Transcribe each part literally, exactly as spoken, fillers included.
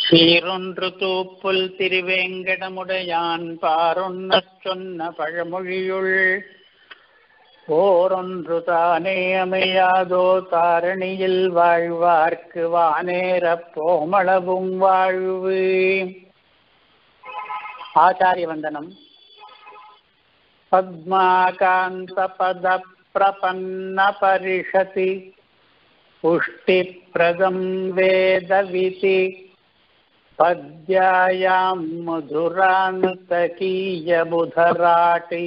சீரொன்று தூப்புல் திருவேங்கடமுடையான் பாரொன்னச் சொன்ன பழமொழியுள் ஓரொன்று தானே அமையாதோ தாரணியில் வாழ்வார்க்கு வானேரப் போமளவும் வாழ்வு. ஆச்சாரிய வந்தனம். பத்மாகாந்த பத பிரபன்ன பரிஷதி புஷ்டி பிரதம் வேதவிதி பத்யாயாம் மதுராந்தகீய புதராட்டி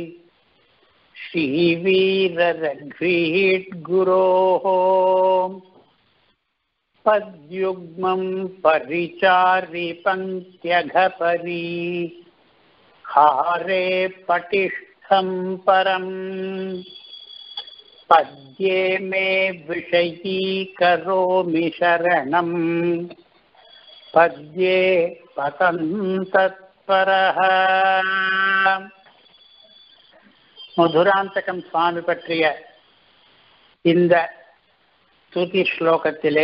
ஸ்ரீவீர ரக்ஷீட் குரோஹோ பத்யுக்மம் பரிச்சாரி பங்க்த்யகபரி ஹாரே பட்டிஷ்டம் பரம் பத்யே மே விஷயீ கரோமி சரணம் பத்யே பதந்தத்பரஹ. மதுராந்தகம் சுவாமி பற்றிய இந்த ஸ்துதி ஸ்லோகத்திலே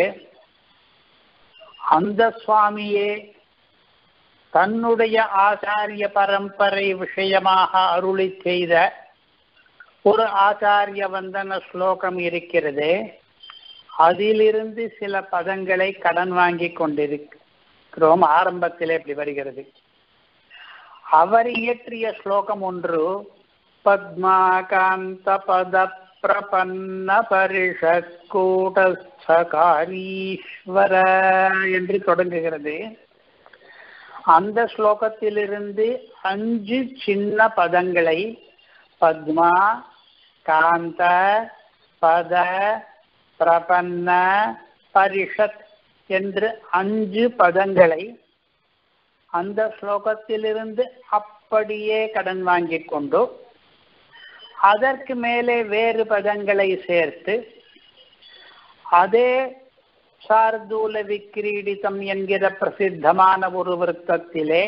அந்த சுவாமியே தன்னுடைய ஆச்சாரிய பரம்பரை விஷயமாக அருளி செய்த ஒரு ஆச்சாரிய வந்தன ஸ்லோகம் இருக்கிறது. அதிலிருந்து சில பதங்களை கடன் வாங்கி கொண்டிருக்கிறோம். ஆரம்பத்திலே இப்படி வருகிறது. அவர் இயற்றிய ஸ்லோகம் ஒன்று பத்மாகாந்த பத பிரபன்ன பரிஷத் கூடஸ்தகாரீஸ்வர என்று தொடங்குகிறது. அந்த ஸ்லோகத்திலிருந்து அஞ்சு சின்ன பதங்களை பத்மா காந்த பத பிரபன்ன பரிஷத் என்று அஞ்சு பதங்களை அந்த ஸ்லோகத்திலிருந்து அப்படியே கடன் வாங்கி கொண்டு அதற்கு மேலே வேறு பதங்களை சேர்த்து அதே சார்தூல விக்கிரீடிதம் என்கிற பிரசித்தமான ஒரு விருத்தத்திலே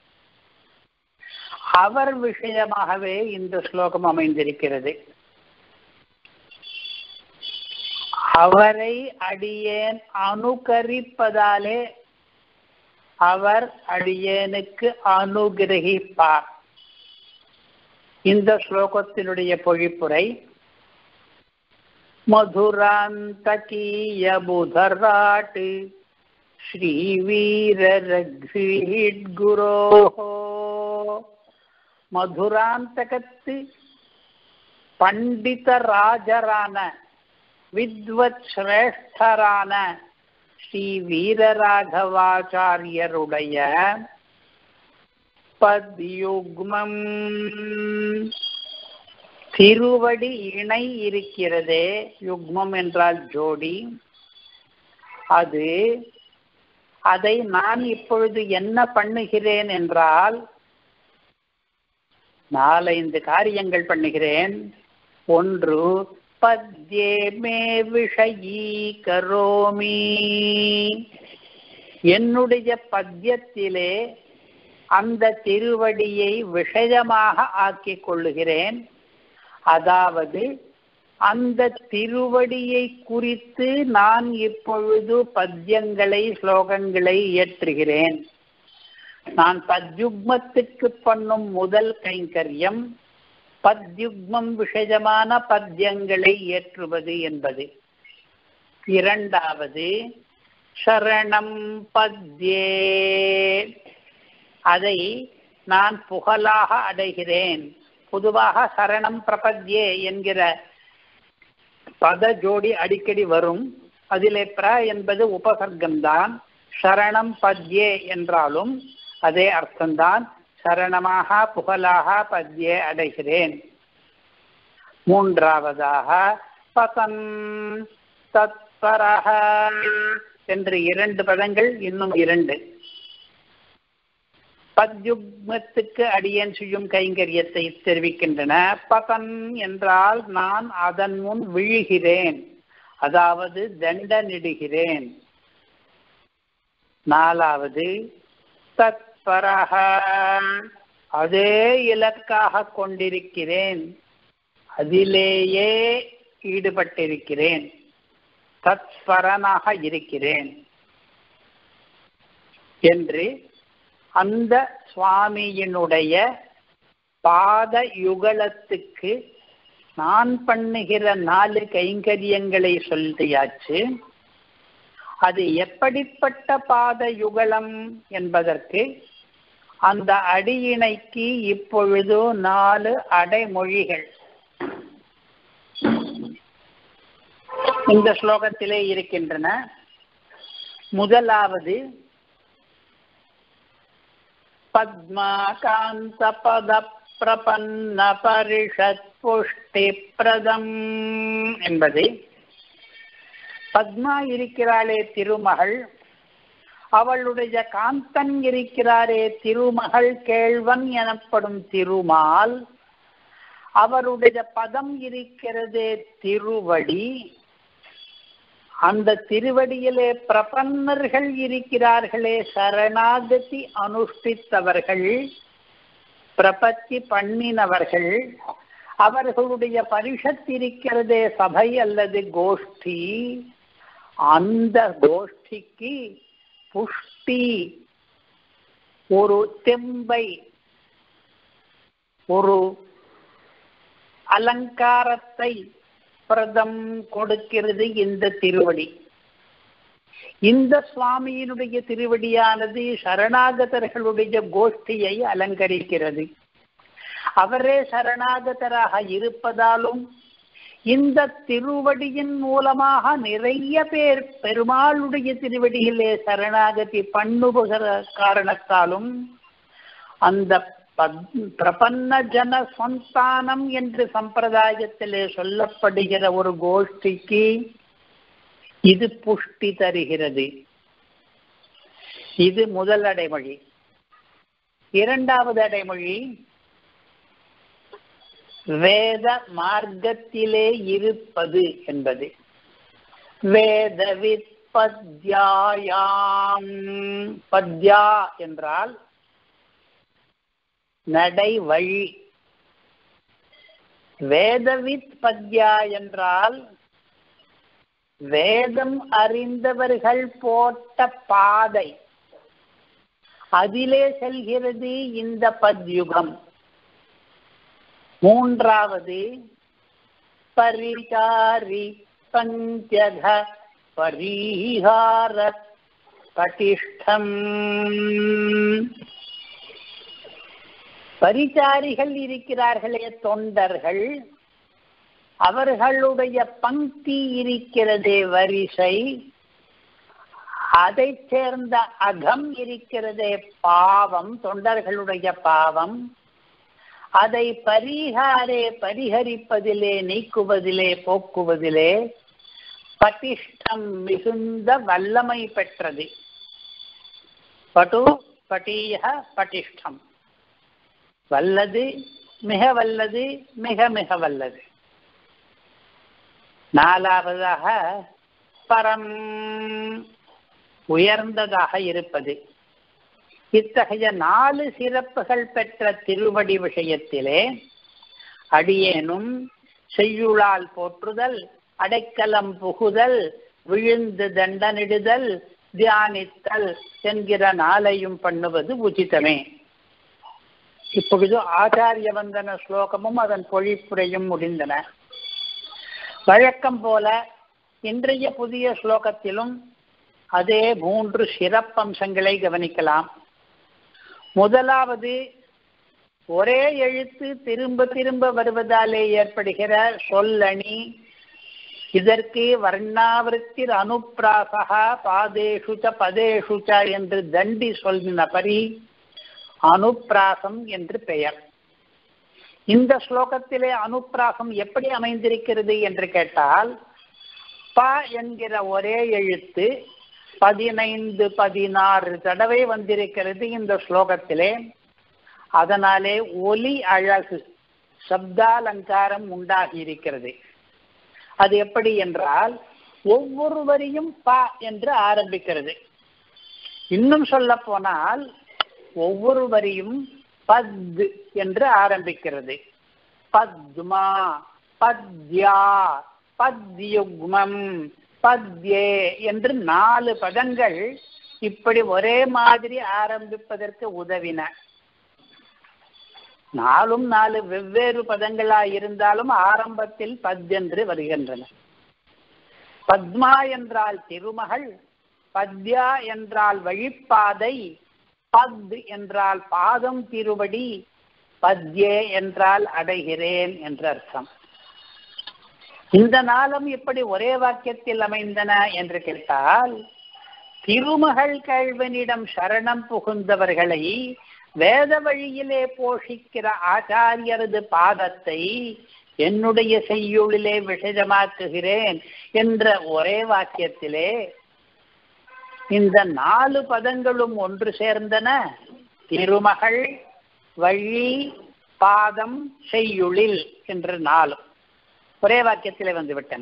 அவர் விஷயமாகவே இந்த ஸ்லோகம் அமைந்திருக்கிறது. அவரை அடியேன் அனுகரிப்பதாலே அவர் அடியேனுக்கு அனுகிரகிப்பார். இந்த ஸ்லோகத்தினுடைய பொழிப்புரை மதுராந்தகீய புதராட்டு ஸ்ரீவீர ரக்ஷீட் குரோஹோ. மதுராந்தகத்து பண்டித ராஜரான வித்வத் சிரேஷ்டரான ஸ்ரீ வீரராகவாச்சாரியருடைய பத்யுக்மம் திருவடி இணை இருக்கிறதே, யுக்மம் என்றால் ஜோடி, அது அதை நான் இப்பொழுது என்ன பண்ணுகிறேன் என்றால் நாலைந்து காரியங்கள் பண்ணுகிறேன். ஒன்று பத்யே மே விஷயீ கரோமி, என்னுடைய பத்யத்திலே அந்த திருவடியை விஷயமாக ஆக்கிக் கொள்ளுகிறேன். அதாவது அந்த திருவடியை குறித்து நான் இப்பொழுது பத்யங்களை ஸ்லோகங்களை இயற்றுகிறேன். நான் பத்யுக்மத்துக்கு பண்ணும் முதல் கைங்கரியம் பத்யுக்மம் விஷயமான பத்யங்களை இயற்றுவது என்பது. இரண்டாவது சரணம் பத்யே, அதை நான் புகழாக அடைகிறேன். பொதுவாக சரணம் பிரபத்யே என்கிற பத ஜோடி அடிக்கடி வரும். அதிலே பிர என்பது உபசர்க்கம்தான். சரணம் பத்யே என்றாலும் அதே அர்த்தம்தான். சரணமாக புகழாக பத்யே அடைகிறேன். மூன்றாவதாக பதம் தத்பரஹ என்று இரண்டு பதங்கள், இன்னும் இரண்டு. பத்யுக்மத்துக்கு அடியேன் செய்யும் கைங்கரியத்தை தெரிவிக்கின்றன. பதம் என்றால் நான் அதன் முன் விழுகிறேன், அதாவது தண்டனிடுகிறேன். நாலாவது தத்பரஹ, அதே இலக்காக கொண்டிருக்கிறேன், அதிலேயே ஈடுபட்டிருக்கிறேன், தத்பரனாக இருக்கிறேன். என்று அந்த சுவாமியினுடைய பாத யுகலத்துக்கு நான் பண்ணுகிற நாலு கைங்கரியங்களை சொல்லியாச்சு. அது எப்படிப்பட்ட பாத யுகலம் என்பதற்கு அந்த அடியிணைக்கு இப்பொழுது நாலு அடைமொழிகள் இந்த ஸ்லோகத்திலே இருக்கின்றன. முதலாவது பத்மாகாந்த பத பிரபன்ன பரிஷத் புஷ்டி பிரதம் என்பது. பத்மா இருக்கிறாளே திருமகள், அவளுடைய காந்தன் இருக்கிறாரே திருமகள் கேழ்வன் எனப்படும் திருமால், அவருடைய பதம் இருக்கிறதே திருவடி, அந்த திருவடியிலே பிரபன்னர்கள் இருக்கிறார்களே சரணாகதி அனுஷ்டித்தவர்கள், பிரபத்தி பண்ணினவர்கள், அவர்களுடைய பரிஷத் இருக்கிறதே சபை அல்லது கோஷ்டி, அந்த கோஷ்டிக்கு புஷ்டி ஒரு தெம்பை, ஒரு அலங்காரத்தை பிரதம் கொடுக்கிறது இந்த திருவடி. இந்த சுவாமியினுடைய திருவடியானது சரணாகதர்களுடைய கோஷ்டியை அலங்கரிக்கிறது. அவரே சரணாகதராக இருப்பதாலும் இந்த திருவடியின் மூலமாக நிறைய பேர் பெருமாளுடைய திருவடியிலே சரணாகதி பண்ணுகிற காரணத்தாலும் அந்த பிரபன்ன ஜன சந்தானம் என்று சம்பிரதாயத்திலே சொல்லப்படுகிற ஒரு கோஷ்டிக்கு இது புஷ்டி தருகிறது. இது முதல் அடைமொழி. இரண்டாவது அடைமொழி வேத மார்க்கத்திலே இருப்பது என்பது. வேதவித் பத்யாயாம், பத்யா என்றால் நடை வழி, வேதவித் பத்யா என்றால் வேதம் அறிந்தவர்கள் போட்ட பாதை, அதிலே செல்கிறது இந்த பத்யுகம். மூன்றாவது பரிகாரி பஞ்சக பரிஹார பட்டிஷ்டம். பரிசாரிகள் இருக்கிறார்களே தொண்டர்கள், அவர்களுடைய பங்கி இருக்கிறதே வரிசை, அதை சேர்ந்த அகம் இருக்கிறதே பாவம், தொண்டர்களுடைய பாவம், அதை பரிகாரே பரிஹரிப்பதிலே நீக்குவதிலே போக்குவதிலே பட்டிஷ்டம் மிகுந்த வல்லமை பெற்றது. பட்டு பட்டீய பட்டிஷ்டம், வல்லது, மிக வல்லது, மிக மிக வல்லது. நாலாவதாக பரம், உயர்ந்ததாக இருப்பது. இத்தகைய நாலு சிறப்புகள் பெற்ற திருவடி விஷயத்திலே அடியேனும் செய்யுளால் போற்றுதல், அடைக்கலம் புகுதல், விழுந்து தண்டனிடுதல், தியானித்தல் என்கிற நாளையும் பண்ணுவது உச்சிதமே. இப்பொழுது ஆச்சாரிய வந்தன ஸ்லோகமும் அதன் பொழிப்புரையும் முடிந்தன. வழக்கம் போல இன்றைய புதிய ஸ்லோகத்திலும் அதே மூன்று சிறப்பம்சங்களை கவனிக்கலாம். முதலாவது, ஒரே எழுத்து திரும்ப திரும்ப வருவதாலே ஏற்படுகிற சொல்லணி. இதற்கு வர்ணாவிருத்திர் அனுப்பிராசகா பாதேஷுச்ச பதேஷுச்ச என்று தண்டி சொல்லினபடி அனுப்பிராசம் என்று பெயர். இந்த ஸ்லோகத்திலே அனுப்பிராசம் எப்படி அமைந்திருக்கிறது என்று கேட்டால், ப என்கிற ஒரே எழுத்து பதினைந்து பதினாறு தடவை வந்திருக்கிறது இந்த ஸ்லோகத்திலே. அதனாலே ஒலி அழகு, சப்தாலங்காரம் உண்டாகி இருக்கிறது. அது எப்படி என்றால், ஒவ்வொரு வரியும் ப என்று ஆரம்பிக்கிறது. இன்னும் சொல்ல போனால் ஒவ்வொரு வரியும் பத் என்று ஆரம்பிக்கிறது. பத்மா, பத்யா, பத்யுக்மம், பத்யே என்று நாலு பதங்கள் இப்படி ஒரே மாதிரி ஆரம்பிப்பதற்கு உதவின. நாலும் நாலு வெவ்வேறு பதங்களாய் இருந்தாலும் ஆரம்பத்தில் பத் என்று வருகின்றன. பத்மா என்றால் திருமகள், பத்யா என்றால் வழிப்பாதை, பத் என்றால் பாதம் திருவடி, பத்யே என்றால் அடைகிறேன் என்று அர்த்தம். இந்த நாளும் இப்படி ஒரே வாக்கியத்தில் அமைந்தன என்று கேட்டால், திருமகள் கல்வனிடம் சரணம் புகுந்தவர்களை வேத வழியிலே போஷிக்கிற ஆச்சாரியரது பாதத்தை என்னுடைய செய்யுளிலே விஷயமாக்குகிறேன் என்ற ஒரே வாக்கியத்திலே இந்த நாலு பதங்களும் ஒன்று சேர்ந்தன. திருமகள், வழி, பாதம், செய்யுளில் என்ற நாளும் ஒரே வாக்கியத்திலே வந்துவிட்டன.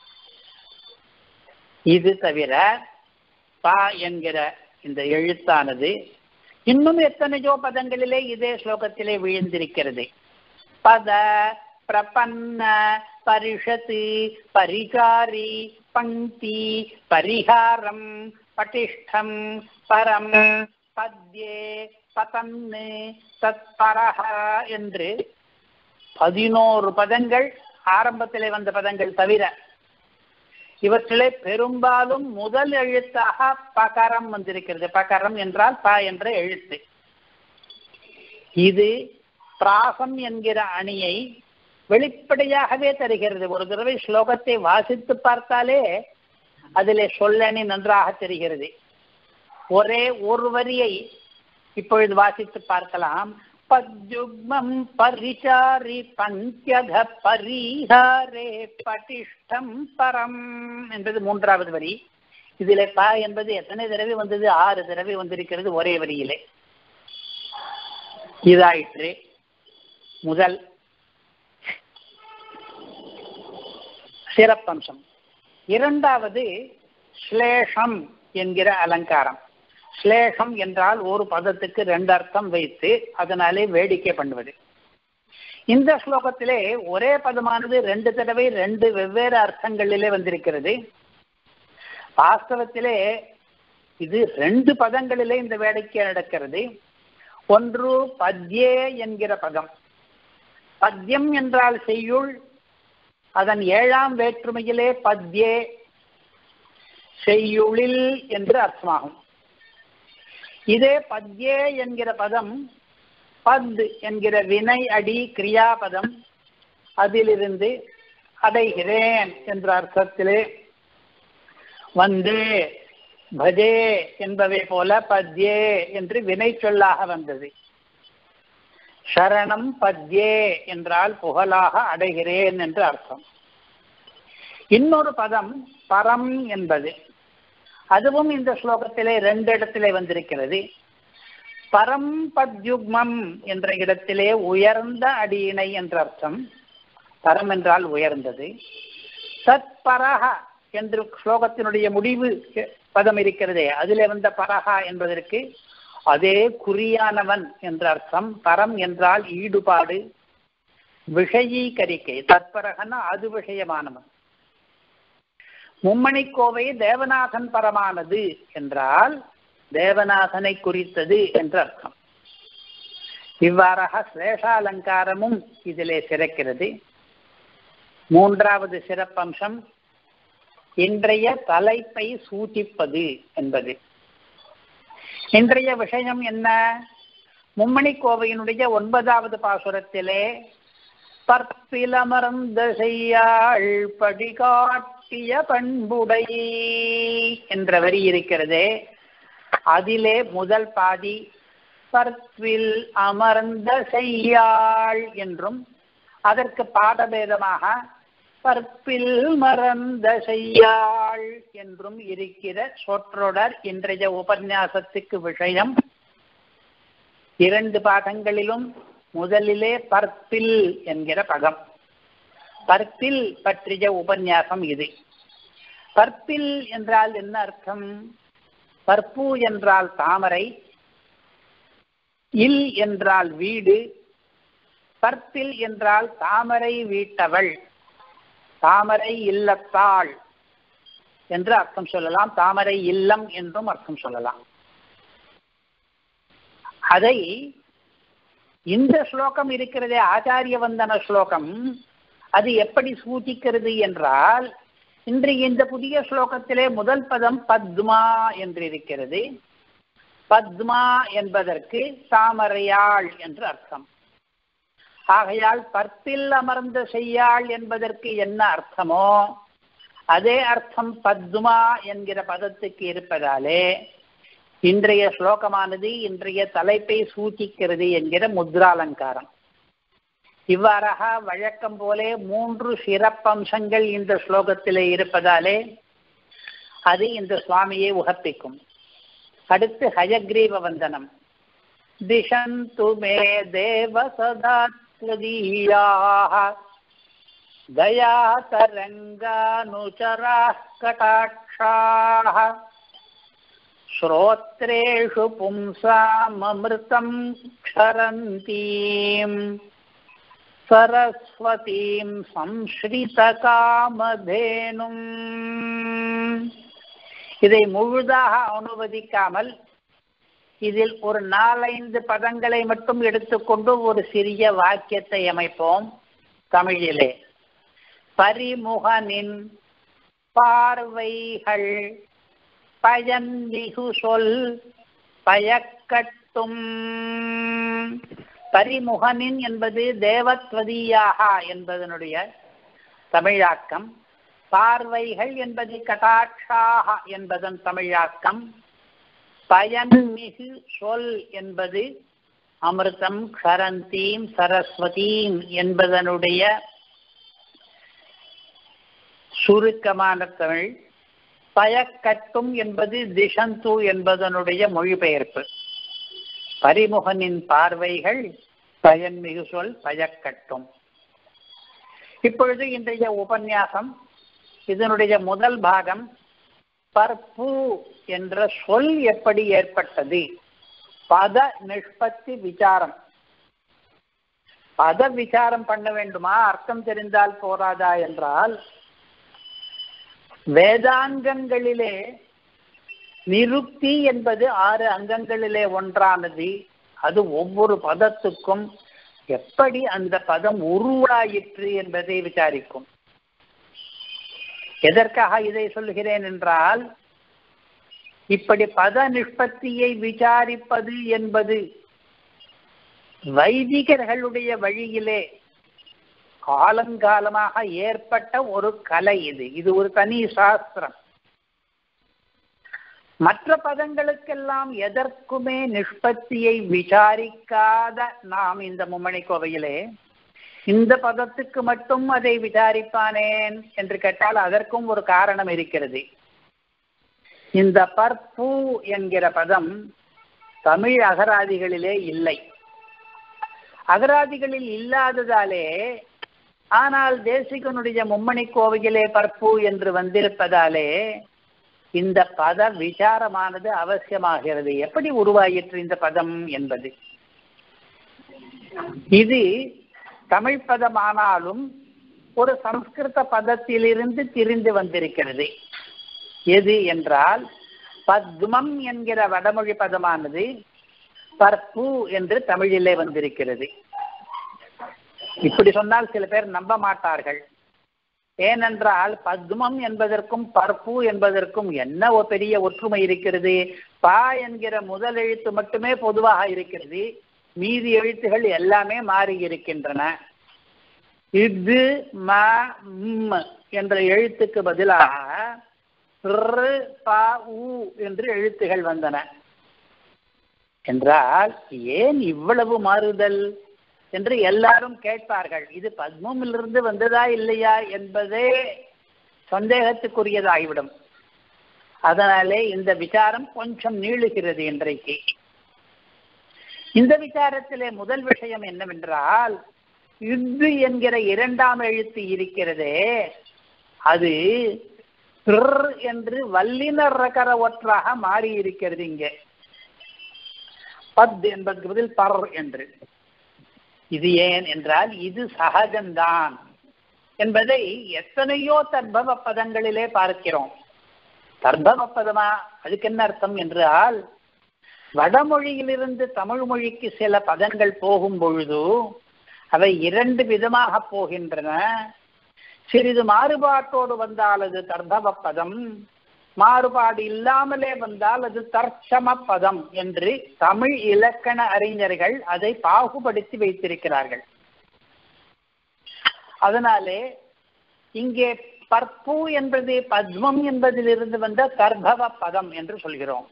இது தவிர பா என்கிற இந்த எழுத்தானது இன்னும் எத்தனையோ பதங்களிலே இதே ஸ்லோகத்திலே விழுந்திருக்கிறது. பத, பிரபன்ன, பரிஷத்து, பரிகாரி, பங்கி, பரிகாரம், பட்டிஷ்டம், பரம், பத்யே, பதன்னு, தத்பரஹ என்று பதினோரு பதங்கள் ஆரம்பத்திலே வந்த பதங்கள் தவிர இவற்றிலே பெரும்பாலும் முதல் எழுத்தாக பகரம் வந்திருக்கிறது. பகரம் என்றால் ப என்ற எழுத்து. இது பிராசம் என்கிற அணியை வெளிப்படையாகவே தருகிறது. ஒரு தடவை ஸ்லோகத்தை வாசித்து பார்த்தாலே அதிலே சொல்லணி நன்றாக தெரிகிறது. ஒரே ஒரு வரியை இப்பொழுது வாசித்து பார்க்கலாம். பத்யுக்மம் பரிசாரி பஞ்சத பரிஹாரே பட்டிஷ்டம் பரம் என்பது மூன்றாவது வரி. இதிலே ப என்பது எத்தனை தடவை வந்தது? ஆறு தடவை வந்திருக்கிறது ஒரே வரியிலே. இதாயிற்று முதல் சிறப்பம்சம். இரண்டாவது ஸ்லேஷம் என்கிற அலங்காரம். ஸ்லேஷம் என்றால் ஒரு பதத்துக்கு ரெண்டு அர்த்தம் வைத்து அதனாலே வேடிக்கை பண்ணுவது. இந்த ஸ்லோகத்திலே ஒரே பதமானது ரெண்டு தடவை ரெண்டு வெவ்வேறு அர்த்தங்களிலே வந்திருக்கிறது. வாஸ்தவத்திலே இது ரெண்டு பதங்களிலே இந்த வேடிக்கை நடக்கிறது. ஒன்று பத்யே என்கிற பதம். பத்யம் என்றால் செய்யுள். அதன் ஏழாம் வேற்றுமையிலே பத்யே செய்யுளில் என்று அர்த்தமாகும். இதே பத்யே என்கிற பதம் பத் என்கிற வினை அடி கிரியாபதம், அதிலிருந்து அடைகிறேன் என்ற அர்த்தத்திலே வந்து பஜே என்பவை போல பத்யே என்று வினை சொல்லாக வந்தது. சரணம் பத்யே என்றால் புகழாக அடைகிறேன் என்று அர்த்தம். இன்னொரு பதம் பரம் என்பது. அதுவும் இந்த ஸ்லோகத்திலே ரெண்டு இடத்திலே வந்திருக்கிறது. பரம் பத்யுக்மம் என்ற இடத்திலே உயர்ந்த அடியினை என்ற அர்த்தம். பரம் என்றால் உயர்ந்தது. தத்பரஹ என்று ஸ்லோகத்தினுடைய முடிவு பதம் இருக்கிறதே, அதிலே வந்த பரஹா என்பதற்கு அதே குறியானவன் என்ற அர்த்தம். பரம் என்றால் ஈடுபாடு, விஷயீகரிக்கை. தத்பரகன்னா அது விஷயமானவன். மும்மணிக்கோவை தேவநாதன் பரமானது என்றால் தேவநாதனை குறித்தது என்று அர்த்தம். இவ்வாறாக ஸ்லேஷாலங்காரமும் இதிலே சிறக்கிறது. மூன்றாவது சிறப்பம்சம் இன்றைய தலைப்பை சூಚಿப்பது என்பது. இன்றைய விஷயம் என்ன? மும்மணிக்கோவையினுடைய ஒன்பதாவது பாசுரத்திலே பற்பிலமர்ந்த செய்யாள் படிகாட்டிய பண்புடை என்ற வரி இருக்கிறதே, அதிலே முதல் பாதி பற்பில் அமர்ந்த செய்யாள் என்றும் அதற்கு பாடபேதமாக பற்பில் மறந்த செய்யாள் என்றும் இருக்கிற சொற்றொடர் இன்றைய உபன்யாசத்துக்கு விஷயம். இரண்டு பாடங்களிலும் முதலிலே பற்பில் என்கிற பதம். பற்பில் பற்றிய உபன்யாசம் இது. பற்பில் என்றால் என்ன அர்த்தம்? பற்பு என்றால் தாமரை, இல் என்றால் வீடு, பற்பில் என்றால் தாமரை வீட்டவள், தாமரை இல்லத்தாள் என்று அர்த்தம் சொல்லலாம். தாமரை இல்லம் என்றும் அர்த்தம் சொல்லலாம். அதை இந்த ஸ்லோகம் இருக்கிறதே ஆச்சாரிய வந்தன ஸ்லோகம், அது எப்படி சூச்சிக்கிறது என்றால், இன்றைய இந்த புதிய ஸ்லோகத்திலே முதல் பதம் பத்மா என்று இருக்கிறது. பத்மா என்பதற்கு தாமரையாள் என்று அர்த்தம். ஆகையால் பற்பில் அமர்ந்த செய்யாள் என்பதற்கு என்ன அர்த்தமோ அதே அர்த்தம் பத்மா என்கிற பதத்துக்கு இருப்பதாலே இன்றைய ஸ்லோகமானது இன்றைய தலைப்பை சூச்சிக்கிறது என்கிற முத்ராலங்காரம். இவ்வாறாக வழக்கம் போலே மூன்று சிறப்பம்சங்கள் இந்த ஸ்லோகத்திலே இருப்பதாலே அது இந்த சுவாமியை உகப்பிக்கும். அடுத்து ஹயக்ரீவ வந்தனம். திஷந்து மே தேவ சதா த்வதீயாஹ தயா தரங்கானுசராः கடாட்சாः ஸ்ரோத்ரேஷு பும்சாமமிருதம் க்ஷரந்தீம் சரஸ்வதீம் சம்ஸ்ரிதகாமதேனும். இதை முழுதாக அனுவதிக்காமல் இதில் ஒரு நாலைந்து பதங்களை மட்டும் எடுத்துக்கொண்டு ஒரு சிறிய வாக்கியத்தை அமைப்போம் தமிழிலே. பரிமுகனின் பார்வைகள் பயன்மிகு சொல் பயக்கட்டும். பரிமுகனின் என்பது தேவத்வதீயாக என்பதனுடைய தமிழாக்கம். பார்வைகள் என்பது கடாட்சாக என்பதன் தமிழாக்கம். பயன்மிகு சொல் என்பது அமிர்தம் க்ஷரந்தீம் சரஸ்வதீம் என்பதனுடைய சுருக்கமான தமிழ். பயக்கட்டும் என்பது திஷந்து என்பதனுடைய மொழிபெயர்ப்பு. பரிமுகனின் பார்வைகள் பயன்மிகு சொல் பயக்கட்டும். இப்பொழுது இன்றைய உபன்யாசம் இதனுடைய முதல் பாகம் பற்பு என்ற சொல் எப்படி ஏற்பட்டது, பத நிஷ்பத்தி விசாரம். பத விசாரம் பண்ண வேண்டுமா, அர்த்தம் தெரிந்தால் போராதா என்றால், வேதாங்கங்களிலே நிருக்தி என்பது ஆறு அங்கங்களிலே ஒன்றானது. அது ஒவ்வொரு பதத்துக்கும் எப்படி அந்த பதம் உருவாயிற்று என்பதை விசாரிக்கும். எதற்காக இதை சொல்கிறேன் என்றால், இப்படி பத நிஷ்பத்தியை விசாரிப்பது என்பது வைதிகர்களுடைய வழியிலே காலங்காலமாக ஏற்பட்ட ஒரு கலை. இது இது ஒரு தனி சாஸ்திரம். மற்ற பதங்களுக்கெல்லாம் எதற்குமே நிஷ்பத்தியை விசாரிக்காத நாம் இந்த மும்மணி கோவையிலே இந்த பதத்துக்கு மட்டும் அதை விசாரிப்பானேன் என்று கேட்டால் அதற்கும் ஒரு காரணம் இருக்கிறது. இந்த பற்பு என்கிற பதம் தமிழ் அகராதிகளிலே இல்லை. அகராதிகளில் இல்லாததாலே, ஆனால் தேசிகனுடைய மும்மணி கோவையிலே பற்பு என்று வந்திருப்பதாலே இந்த பத விசாரமானது அவசியமாகிறது. எப்படி உருவாயிற்று இந்த பதம் என்பது. இது தமிழ் பதமானாலும் ஒரு சம்ஸ்கிருத பதத்திலிருந்து திரிந்து வந்திருக்கிறது. எது என்றால், பத்மம் என்கிற வடமொழி பதமானது பற்பு என்று தமிழிலே வந்திருக்கிறது. இப்படி சொன்னால் சில பேர் நம்ப மாட்டார்கள். ஏனென்றால் பத்மம் என்பதற்கும் பற்பு என்பதற்கும் என்ன ஒரு பெரிய ஒற்றுமை இருக்கிறது? பா என்கிற முதல் எழுத்து மட்டுமே பொதுவாக இருக்கிறது, மீதி எழுத்துகள் எல்லாமே மாறி இருக்கின்றன. இது ம ம் என்ற எழுத்துக்கு பதிலாக என்று எழுத்துகள் வந்தன. என்றால் ஏன் இவ்வளவு மாறுதல் என்று எல்லாரும் கேட்பார்கள். இது பத்மமிலிருந்து வந்ததா இல்லையா என்பதே சந்தேகத்துக்குரியதாகிவிடும். அதனாலே இந்த விசாரம் கொஞ்சம் நீளுகிறது இன்றைக்கு. இந்த விசாரத்திலே முதல் விஷயம் என்னவென்றால், இது என்கிற இரண்டாம் எழுத்து இருக்கிறதே, அது என்று வல்லினர் ரகர ஒற்றாக மாறி இருக்கிறது. இங்கே பத் என்பதற்கு பதில் பர் என்று. இது ஏன் என்றால் இது சகஜம்தான் என்பதை எத்தனையோ தர்பவ பதங்களிலே பார்க்கிறோம். தர்பவ பதமா, அதுக்கு என்ன அர்த்தம் என்றால், வடமொழியிலிருந்து தமிழ் மொழிக்கு சில பதங்கள் போகும் பொழுது அவை இரண்டு விதமாக போகின்றன. சிறிது மாறுபாட்டோடு வந்தால் அது தர்பவ பதம், மாறுபாடு இல்லாமலே வந்தால் அது தர்ச்சம பதம் என்று தமிழ் இலக்கண அறிஞர்கள் அதை பாகுபடுத்தி வைத்திருக்கிறார்கள். அதனாலே இங்கே பற்பு என்பது பத்மம் என்பதிலிருந்து வந்த தர்பவ பதம் என்று சொல்கிறோம்.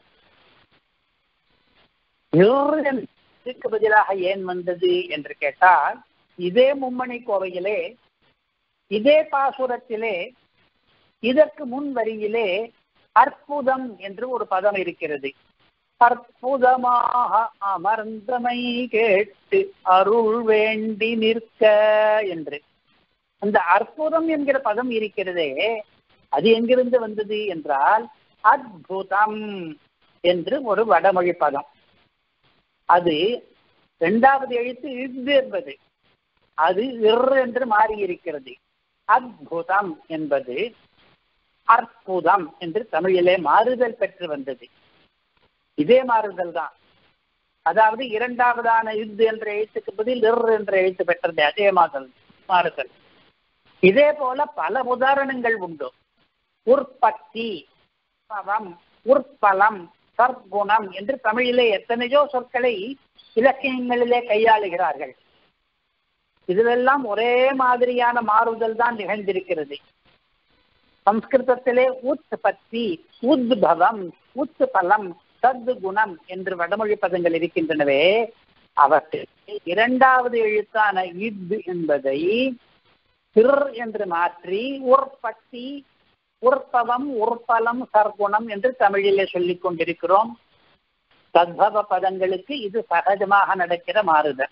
இதற்கு பதிலாக ஏன் வந்தது என்று கேட்டால், இதே மும்மணி கோவையிலே இதே பாசுரத்திலே இதற்கு முன் வரியிலே அற்புதம் என்று ஒரு பதம் இருக்கிறது. அற்புதமாக அமர்ந்தமை கேட்டு அருள் வேண்டி நிற்க என்று. அந்த அற்புதம் என்கிற பதம் இருக்கிறதே, அது எங்கிருந்து வந்தது என்றால் அத்புதம் என்று ஒரு வடமொழி பதம். அது இரண்டாவது எழுத்து இத் என்பது, அது இர் என்று மாறி இருக்கிறது. அத்புதம் என்பது அற்புதம் என்று தமிழிலே மாறுதல் பெற்று வந்தது. இதே மாறுதல் தான். அதாவது இரண்டாவதான இத் என்ற எழுத்துக்கு பதில் இர் என்ற எழுத்து பெற்றது. அதே மாறுதல் மாறுதல். இதே போல பல உதாரணங்கள் உண்டு. உற்பத்தி, பவம், உற்பலம், சர்க்குணம் என்று தமிழிலே எத்தனையோ சொற்களை இலக்கியங்களிலே கையாளுகிறார்கள். இதிலெல்லாம் ஒரே மாதிரியான மாறுதல் தான் நிகழ்ந்திருக்கிறது. சம்ஸ்கிருதத்திலே உற்பத்தி, உத்பவம், உத்பலம், சத்குணம் என்று வடமொழி பதங்கள் இருக்கின்றனவே, அவற்றில் இரண்டாவது எழுத்தான இத் என்பதை திர் என்று மாற்றி உற்பத்தி, உற்பவம், உற்பலம், சர்க்குணம் என்று தமிழிலே சொல்லிக் கொண்டிருக்கிறோம். தத்பவ பதங்களுக்கு இது சகஜமாக நடக்கிற மாறுதல்.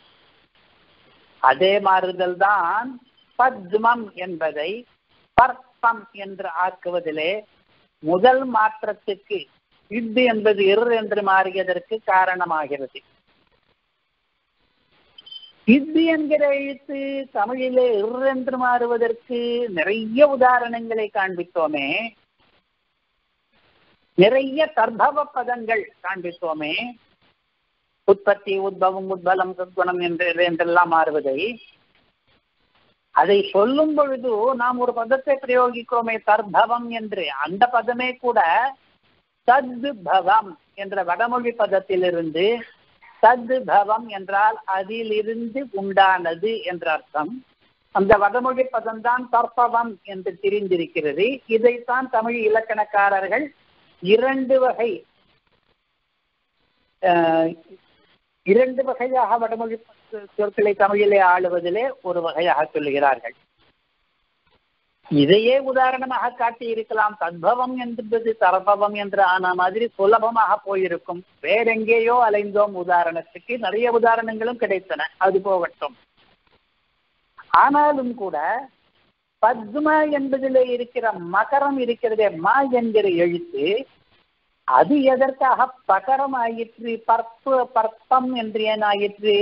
அதே மாறுதல் தான் பத்மம் என்பதை பர்ப்பம் என்று ஆக்குவதிலே முதல் மாற்றத்துக்கு இத் என்பது இர் என்று மாறியதற்கு காரணமாகிறது. இத் என்கிற எழுத்து தமிழிலே இர் என்று மாறுவதற்கு நிறைய உதாரணங்களை காண்பித்தோமே, நிறைய தர்பவ பதங்கள் காண்பித்தோமே. உற்பத்தி, உத்பவம், உத்பலம், சத்குணம் என்று என்றெல்லாம் மாறுவதை, அதை சொல்லும் பொழுது நாம் ஒரு பதத்தை பிரயோகிக்கிறோமே தர்பவம் என்று, அந்த பதமே கூட தத்பவம் என்ற வடமொழி பதத்திலிருந்து, தத்பவம் என்றால் அதிலிருந்து உண்டானது என்ற அர்த்தம். அந்த வடமொழி பதம்தான் தர்பவம் என்று தெரிந்திருக்கிறது. இதைத்தான் தமிழ் இலக்கணக்காரர்கள் இரண்டு வகை இரண்டு வகையாக வடமொழி சொற்களை தமிழிலே ஆளுவதிலே ஒரு வகையாக சொல்லுகிறார்கள். இதையே உதாரணமாக காட்டி இருக்கலாம். தத்பவம் என்பது தர்பவம் என்று ஆன மாதிரி சுலபமாக போயிருக்கும். வேறெங்கேயோ அலைந்தோம் உதாரணத்துக்கு. நிறைய உதாரணங்களும் கிடைத்தன, அது போகட்டும். ஆனாலும் கூட பத்ம என்பதிலே இருக்கிற மகரம் இருக்கிறதே, மா என்கிற எழுத்து, அது எதற்காக பகரம் ஆயிற்று, பற்பு பற்பம் என்று ஏன் ஆயிற்று?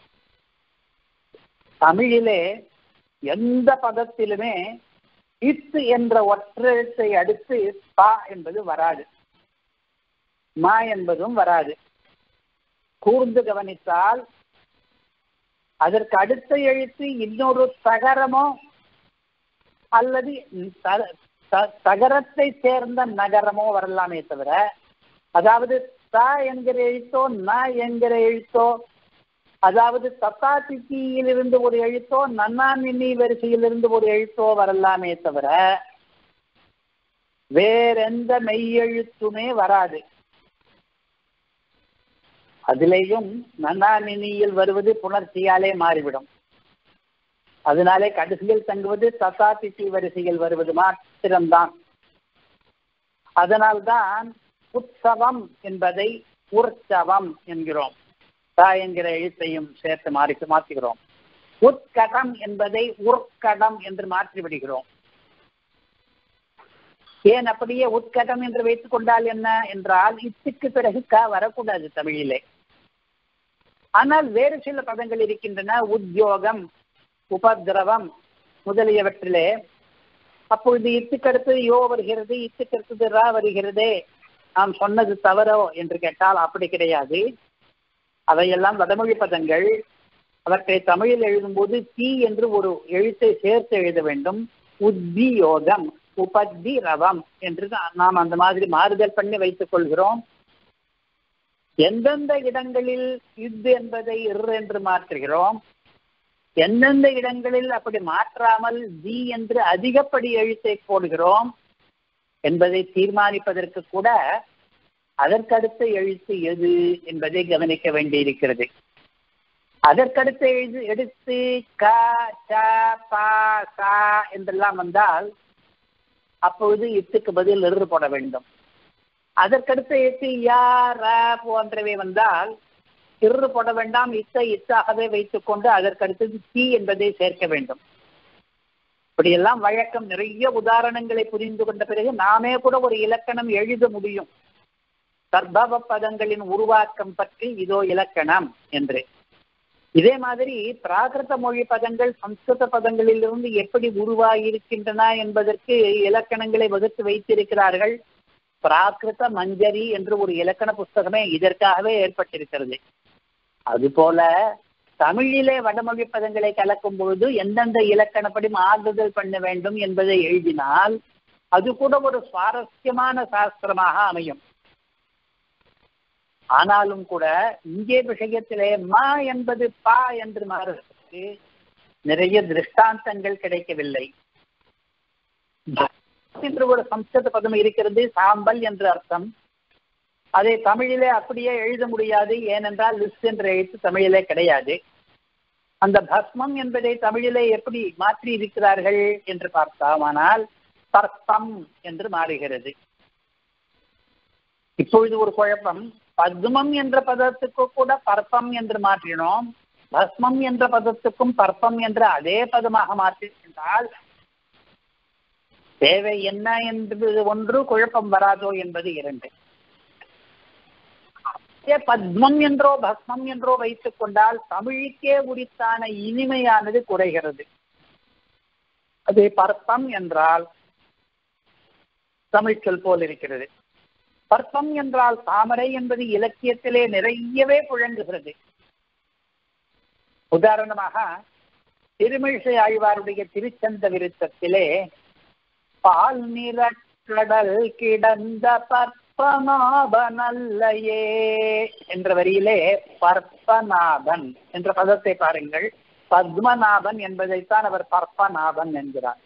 தமிழிலே எந்த பதத்திலுமே இத்து என்ற ஒற்றெழுத்தை அடுத்து பா என்பது வராது, மா என்பதும் வராது. கூர்ந்து கவனித்தால் அதற்கு அடுத்த எழுத்து இன்னொரு தகரமோ அல்லது தகரத்தை சேர்ந்த நகரமோ வரலாமே தவிர, அதாவது த என்கிற எழுத்தோ ந என்கிற எழுத்தோ, அதாவது தத்தா தித்தியிலிருந்து ஒரு எழுத்தோ நன்னா நின்னி வரிசையிலிருந்து ஒரு எழுத்தோ வரலாமே தவிர வேறெந்த மெய்யெழுத்துமே வராது. அதிலேயும் நன்னா நினியில் வருவது புணர்ச்சியாலே மாறிவிடும். அதனாலே கடைசியில் தங்குவது தத்தா தித்தி வரிசையில் வருவது மாத்திரம்தான். அதனால்தான் உற்சவம் என்பதை உற்சவம் என்கிறோம். தா என்கிற எழுத்தையும் சேர்த்து மாறி மாற்றுகிறோம். உட்கடம் என்பதை உட்கடம் என்று மாற்றி விடுகிறோம். ஏன் அப்படியே உட்கடம் என்று வைத்துக் கொண்டால் என்ன என்றால், இத்துக்கு பிறகு க வரக்கூடாது தமிழிலே. ஆனால் வேறு சில பதங்கள் இருக்கின்றன, உத்தியோகம், உபதிரவம் முதலியவற்றிலே. அப்பொழுது இத்துக்கடுத்து யோ வருகிறது, இத்துக்கடுத்தது ரா வருகிறதே, நாம் சொன்னது தவறோ என்று கேட்டால் அப்படி கிடையாது. அவையெல்லாம் வடமொழி பதங்கள். அவற்றை தமிழில் எழுதும்போது தீ என்று ஒரு எழுத்தை சேர்த்து எழுத வேண்டும். உத்தி யோகம், உபத்தி ரவம் என்று நாம் அந்த மாதிரி மாறுதல் பண்ணி வைத்துக் கொள்கிறோம். எந்தெந்த இடங்களில் யுத் என்பதை இர் என்று மாற்றுகிறோம், எந்தெந்த இடங்களில் அப்படி மாற்றாமல் தி என்று அதிகப்படி எழுத்தை போடுகிறோம் என்பதை தீர்மானிப்பதற்கு கூட அதற்கடுத்த எழுத்து எது என்பதை கவனிக்க வேண்டியிருக்கிறது. அதற்கடுத்த எழுது எடுத்து க ச ப ச என்றெல்லாம் வந்தால் அப்பொழுது இத்துக்கு பதில் இரு போட வேண்டும். அதற்கடுத்த எழுத்து யா ர போன்றவை வந்தால் இரு போட வேண்டாம், இத்தை இத்தாகவே வைத்துக் கொண்டு அதற்கடுத்தது தீ என்பதை சேர்க்க வேண்டும். இப்படியெல்லாம் வழக்கம். நிறைய உதாரணங்களை புரிந்து கொண்ட பிறகு நாமே கூட ஒரு இலக்கணம் எழுத முடியும். சர்பவ பதங்களின் உருவாக்கம் பற்றி இதோ இலக்கணம் என்று. இதே மாதிரி பிராகிருத மொழி பதங்கள் சம்ஸ்கிருத பதங்களிலிருந்து எப்படி உருவாகியிருக்கின்றன என்பதற்கு இலக்கணங்களை வகுத்து வைத்திருக்கிறார்கள். பிராகிருத மஞ்சரி என்று ஒரு இலக்கண புஸ்தகமே இதற்காகவே ஏற்பட்டிருக்கிறது. அதுபோல தமிழிலே வடமொழி பதங்களை கலக்கும் பொழுது எந்தெந்த இலக்கணப்படி மாறுதல் பண்ண வேண்டும் என்பதை எழுதினால் அது கூட ஒரு சுவாரஸ்யமான சாஸ்திரமாக அமையும். ஆனாலும் கூட இங்கே விஷயத்திலே மா என்பது பா என்று மாறுவதற்கு நிறைய திருஷ்டாந்தங்கள் கிடைக்கவில்லை. என்று ஒரு சம்ஸ்கிருத பதம் இருக்கிறது, சாம்பல் என்று அர்த்தம். அதை தமிழிலே அப்படியே எழுத முடியாது, ஏனென்றால் லிஸ் என்ற எழுத்து தமிழிலே கிடையாது. அந்த பஸ்மம் என்பதை தமிழிலே எப்படி மாற்றி இருக்கிறார்கள் என்று பார்த்தால் பர்ப்பம் என்று மாறுகிறது. இப்பொழுது ஒரு குழப்பம். பத்மம் என்ற பதத்துக்கு கூட பர்ப்பம் என்று மாற்றினோம், பஸ்மம் என்ற பதத்துக்கும் பர்ப்பம் என்ற அதே பதமாக மாற்றினால் தேவை என்ன என்பது ஒன்று, குழப்பம் வராதோ என்பது இரண்டு. பத்மம் என்றோ பஸ்மம் என்றோ வைத்துக் கொண்டால் தமிழுக்கே உரித்தான இனிமையானது குறைகிறது. அது பர்ப்பம் என்றால் தமிழ் சொல் போல் இருக்கிறது. பர்ப்பம் என்றால் தாமரை என்பது இலக்கியத்திலே நிறையவே புழங்குகிறது. உதாரணமாக திருமிழிசை ஆழ்வாருடைய திருச்சந்த விருத்தத்திலே பால் நிறக்கடல் கிடந்த பற்பநாபனல்லையே என்ற வரியிலே பற்பநாபன் என்ற பதத்தை பாருங்கள். பத்மநாபன் என்பதைத்தான் அவர் பற்பநாபன் என்கிறார்.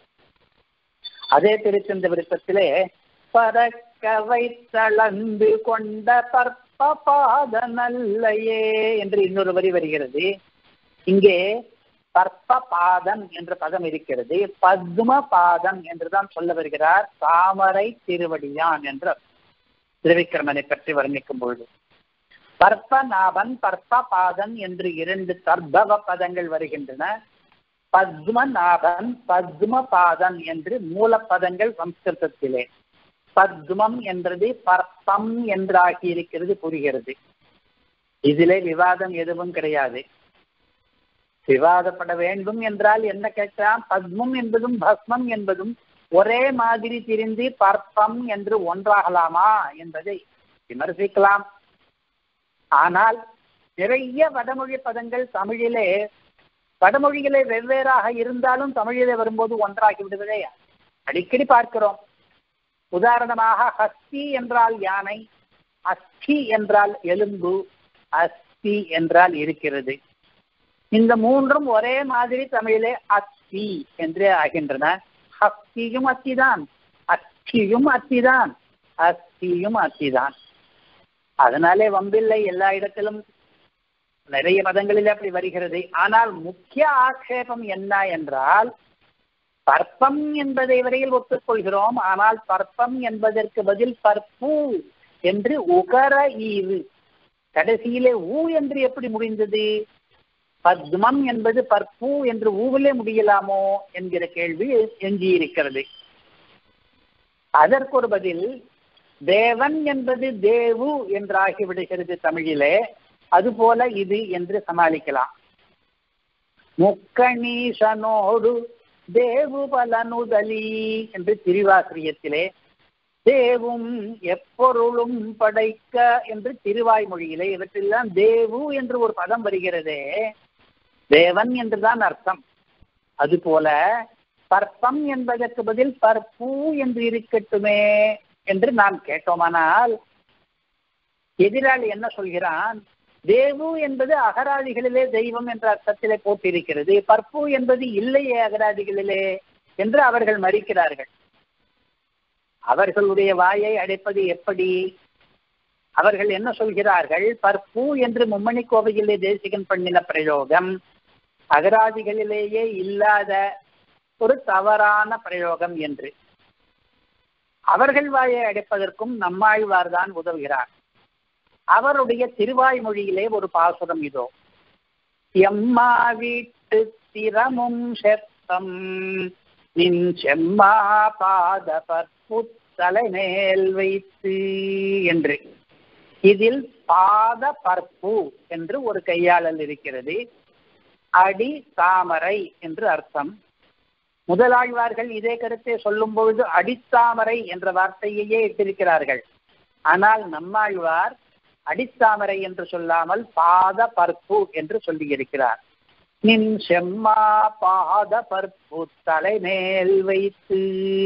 அதே திருச்சந்த விருத்தத்திலே பறக்க வைத்தளந்து கொண்ட பற்ப பாதனல்லையே என்று இன்னொரு வரி வருகிறது. இங்கே பற்ப பாதன் என்ற பதம் இருக்கிறது, பத்ம பாதன் என்றுதான் சொல்ல வருகிறார். தாமரை திருவடியான் என்ற திருவிக்கிரமனை பற்றி வர்ணிக்கும் பொழுது பற்பநாபன் பற்ப பாதன் என்று இரண்டு தர்பவ பதங்கள் வருகின்றன. பத்மநாபன் பத்ம பாதன் என்று மூலப்பதங்கள் சம்ஸ்கிருதத்திலே. பத்மம் என்றது பர்ப்பம் என்றாகி இருக்கிறது, புரிகிறது. இதிலே விவாதம் எதுவும் கிடையாது. விவாதப்பட வேண்டும் என்றால் என்ன கேட்கலாம்? பத்மம் என்பதும் பஸ்மம் என்பதும் ஒரே மாதிரி திரிந்து பர்ப்பம் என்று ஒன்றாகலாமா என்பதை விமர்சிக்கலாம். ஆனால் நிறைய வடமொழி பதங்கள் தமிழிலே வடமொழிகளே வெவ்வேறாக இருந்தாலும் தமிழிலே வரும்போது ஒன்றாகி விடுவதை அடிக்கடி பார்க்கிறோம். உதாரணமாக ஹஸ்தி என்றால் யானை, அஸ்தி என்றால் எலும்பு, அஸ்தி என்றால் இருக்கிறது. இந்த மூன்றும் ஒரே மாதிரி தமிழிலே அஸ்தி என்றே ஆகின்றன. ஹஸ்தியும் அத்திதான், அஸ்தியும் அத்திதான், அஸ்தியும் அத்திதான். அதனாலே வம்பில்லை, எல்லா இடத்திலும் நிறைய பதங்களில் அப்படி வருகிறது. ஆனால் முக்கிய ஆட்சேபம் என்ன என்றால், பர்ப்பம் என்பதை வரையில் ஒத்துக்கொள்கிறோம். ஆனால் பர்ப்பம் என்பதற்கு பதில் பற்பு என்று உகர ஈவு, கடைசியிலே ஊ என்று எப்படி முடிந்தது? பத்மம் என்பது பற்பு என்று ஊவிலே முடியலாமோ என்கிற கேள்வி எஞ்சியிருக்கிறது. அதற்கு ஒரு பதில், தேவன் என்பது தேவு என்றாகிவிடுகிறது தமிழிலே. அதுபோல இது என்று சமாளிக்கலாம். முக்கணீசனோடு தேவு பலனுதலி என்று திருவாசிரியத்திலே, தேவும் எப்பொருளும் படைக்க என்று திருவாய்மொழியிலே இவற்றெல்லாம் தேவு என்று ஒரு பதம் வருகிறதே, தேவன் என்றுதான் அர்த்தம். அதுபோல பற்பம் என்பதற்கு பதில் பற்பூ என்று இருக்கட்டுமே என்று நாம் கேட்டோமானால் எதிராளி என்ன சொல்கிறான்? தேவு என்பது அகராதிகளிலே தெய்வம் என்ற அர்த்தத்திலே போட்டிருக்கிறது, பற்பூ என்பது இல்லையே அகராதிகளிலே என்று அவர்கள் மறுக்கிறார்கள். அவர்களுடைய வாயை அடைப்பது எப்படி? அவர்கள் என்ன சொல்கிறார்கள்? பற்பூ என்று மும்மணி கோவையிலே தேசிகன் பண்ணின பிரயோகம் அகராதிகளிலேயே இல்லாத ஒரு தவறான பிரயோகம் என்று. அவர்கள் வாயை அடைப்பதற்கும் நம்மாழ்வார் தான் உதவுகிறார். அவருடைய திருவாய்மொழியிலே ஒரு பாசுரம் இதோ. எம்மா வீட்டு திறமும் செப்பம் நின் செம்மா பாத பற்பு தலைமேல் வைத்து என்று. இதில் பாத பற்பு என்று ஒரு கையாளல் இருக்கிறது. அடி தாமரை என்று அர்த்தம். முதலாழ்வார்கள் இதே கருத்தை சொல்லும் பொழுது அடித்தாமரை என்ற வார்த்தையையே இட்டிருக்கிறார்கள். ஆனால் நம்மாழ்வார் அடித்தாமரை என்று சொல்லாமல் பாத பற்பு என்று சொல்லியிருக்கிறார். நின் செம்மா பாத பற்பு தலைமேல் வைத்து.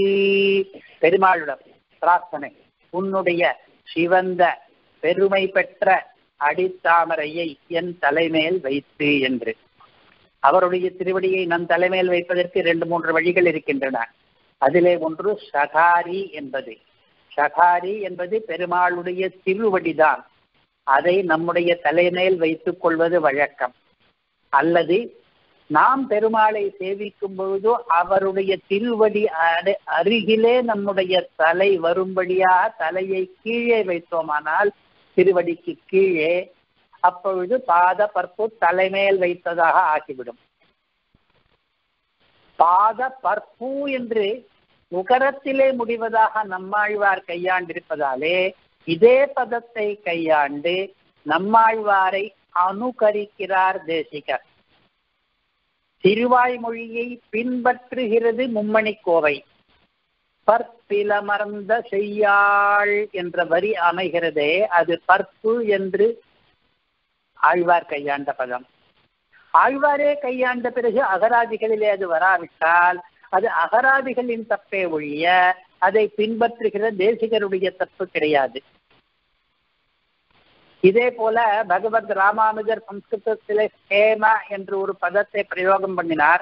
பெருமாளுடன் பிரார்த்தனை, உன்னுடைய சிவந்த பெருமை பெற்ற அடித்தாமரையை என் தலைமேல் வைத்து என்று. அவருடைய திருவடியை நம் தலைமையில் வைப்பதற்கு இரண்டு மூன்று வழிகள் இருக்கின்றன. அதிலே ஒன்று சகாரி என்பது. சகாரி என்பது பெருமாளுடைய திருவடிதான். அதை நம்முடைய தலைமையில் வைத்துக் கொள்வது வழக்கம். அல்லது நாம் பெருமாளை சேவிக்கும் பொழுது அவருடைய திருவடி அருகிலே நம்முடைய தலை வரும்படியாக தலையை கீழே வைத்தோமானால் திருவடிக்கு கீழே, அப்பொழுது பாத பற்பு தலைமேல் வைத்ததாக ஆகிவிடும். பாத பற்பு என்று உகரத்திலே முடிவதாக நம்மாழ்வார் கையாண்டிருப்பதாலே இதே பதத்தை கையாண்டு நம்மாழ்வாரை அனுகரிக்கிறார் தேசிகர். திருவாய்மொழியை பின்பற்றுகிறது மும்மணி கோவை. பற்பிலமர்ந்த செய்யாள் என்ற வரி அமைகிறதே, அது பற்பு என்று ஆழ்வார் கையாண்ட பதம். ஆழ்வாரே கையாண்ட பிறகு அகராதிகளிலே அது வராவிட்டால் அது அகராதிகளின் தப்பே ஒழிய அதை பின்பற்றுகிற தேசிகருடைய தப்பு கிடையாது. இதே போல பகவத் ராமானுஜர் சம்ஸ்கிருதத்திலே ஸ்கேமா என்று ஒரு பதத்தை பிரயோகம் பண்ணினார்.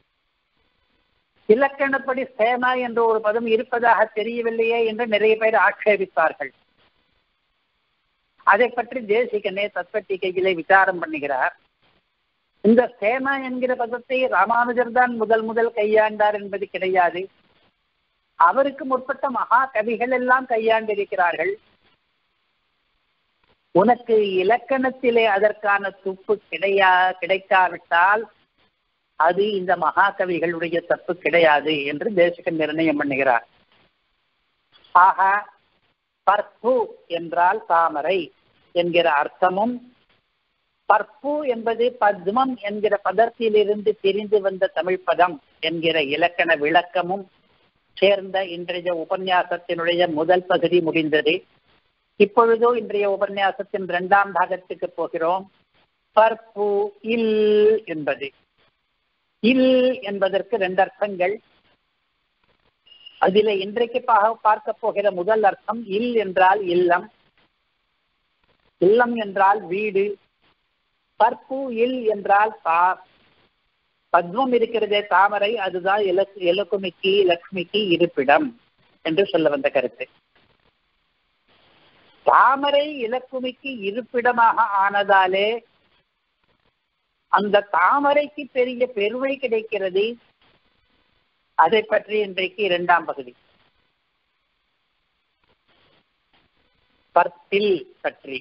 இலக்கணப்படி ஸ்கேமா என்ற ஒரு பதம் இருப்பதாக தெரியவில்லையே என்று நிறைய பேர் ஆட்சேபித்தார்கள். அதை பற்றி தேசிகனே தத்துவட்டிகையிலே விசாரம் பண்ணுகிறார். இந்த ஸ்கேமா என்கிற பதத்தை ராமானுஜர் தான் முதல் முதல் கையாண்டார் என்பது கிடையாது. அவருக்கு முற்பட்ட மகா கவிகள் எல்லாம் கையாண்டிருக்கிறார்கள். உனக்கு இலக்கணத்திலே அதற்கான துப்பு கிடையா கிடைக்காவிட்டால் அது இந்த மகாகவிகளுடைய தப்பு கிடையாது என்று தேசிகன் நிர்ணயம் பண்ணுகிறார். ஆக பற்பு என்றால் தாமரை என்கிற அர்த்தமும், பற்பு என்பது பத்மம் என்கிற பதத்திலிருந்து பிரிந்து வந்த தமிழ் பதம் என்கிற இலக்கண விளக்கமும் சேர்ந்த இன்றைய உபன்யாசத்தினுடைய முதல் பகுதி முடிந்தது. இப்பொழுதோ இன்றைய உபன்யாசத்தின் இரண்டாம் பாகத்துக்கு போகிறோம். பற்பு இல் என்பது. இல் என்பதற்கு ரெண்டு அர்த்தங்கள். அதிலே இன்றைக்கு பார்க்க போகிற முதல் அர்த்தம் இல் என்றால் இல்லம், இல்லம் என்றால் வீடு. பற்பு இல் என்றால் தா பத்மம் இருக்கிறதே தாமரை, அதுதான் இலக்கு இலக்குமிக்கு லக்ஷ்மிக்கு இருப்பிடம் என்று சொல்ல வந்த கருத்து. தாமரை இலக்குமிக்கு இருப்பிடமாக ஆனதாலே அந்த தாமரைக்கு பெரிய பெருமை கிடைக்கிறது. அதை பற்றி இன்றைக்கு இரண்டாம் பகுதி. பற்பில் பற்றி.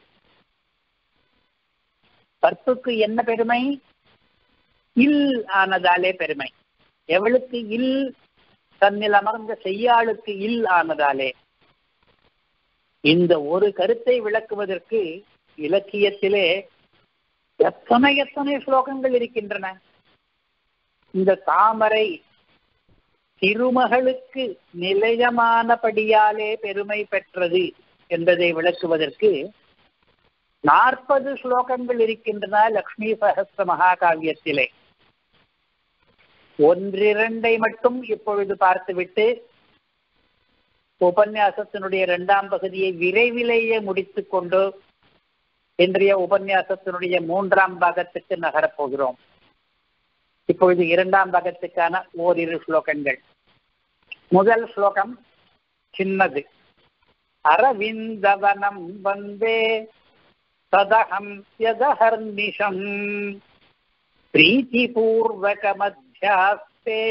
பற்புக்கு என்ன பெருமை? இல் ஆனதாலே பெருமை. எவளுக்கு இல்? தன்னில் அமர்ந்த செய்யாளுக்கு இல் ஆனதாலே. இந்த ஒரு கருத்தை விளக்குவதற்கு இலக்கியத்திலே எத்தனை எத்தனை ஸ்லோகங்கள் இருக்கின்றன. இந்த தாமரை திருமகளுக்கு நிலையமானபடியாலே பெருமை பெற்றது என்பதை விளக்குவதற்கு நாற்பது ஸ்லோகங்கள் இருக்கின்றன லக்ஷ்மி சஹஸ்ர மகாகாவியத்திலே. ஒன்றிரண்டை மட்டும் இப்பொழுது பார்த்துவிட்டு உபன்யாசத்தினுடைய இரண்டாம் பகுதியை விரைவிலேயே முடித்துக் கொண்டு இன்றைய உபன்யாசத்தினுடைய மூன்றாம் பாகத்துக்கு நகரப் போகிறோம். இப்பொழுது இரண்டாம் பாகத்துக்கான ஓரிரு ஸ்லோகங்கள். முதல் ஸ்லோகம் சின்னது. அரவிந்தவனம் வந்தே ததஹம் யதஹர்நிஷம் பிரீதிபூர்வகமத்யாஸ்தே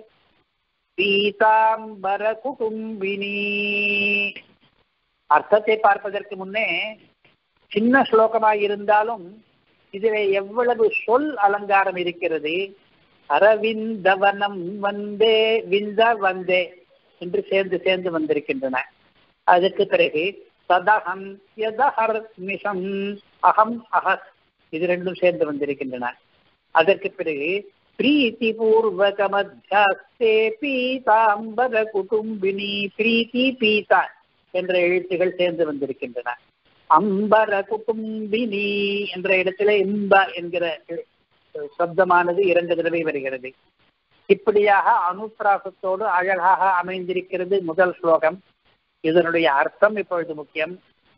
பீதாம்பர குடும்பினி. அர்த்தத்தை பார்ப்பதற்கு முன்னே சின்ன ஸ்லோகமாய் இருந்தாலும் இதில் எவ்வளவு சொல் அலங்காரம் இருக்கிறது. அரவிந்தவனம் வந்தே, விந்த வந்தே என்று சேர்ந்து சேர்ந்து வந்திருக்கின்றன. அதுக்கு பிறகு சதஹம் யதஹர் நிஷம், அகம் அஹஸ், இது ரெண்டும் சேர்ந்து வந்திருக்கின்றன. அதற்கு பிறகு பிரீத்தி பூர்வக மத்யாஸ்தே பீதாம்பர குடும்பினி, பிரீத்தி பீதா என்ற எழுத்துகள் சேர்ந்து வந்திருக்கின்றன. அம்பர குடும்பினி என்ற இடத்துல இம்ப என்கிற சப்தமானது இரண்டு தடவை வருகிறது. இப்படியாக அனுப்பிராசத்தோடு அழகாக அமைந்திருக்கிறது முதல் ஸ்லோகம். இதனுடைய அர்த்தம் இப்பொழுது முக்கியம்.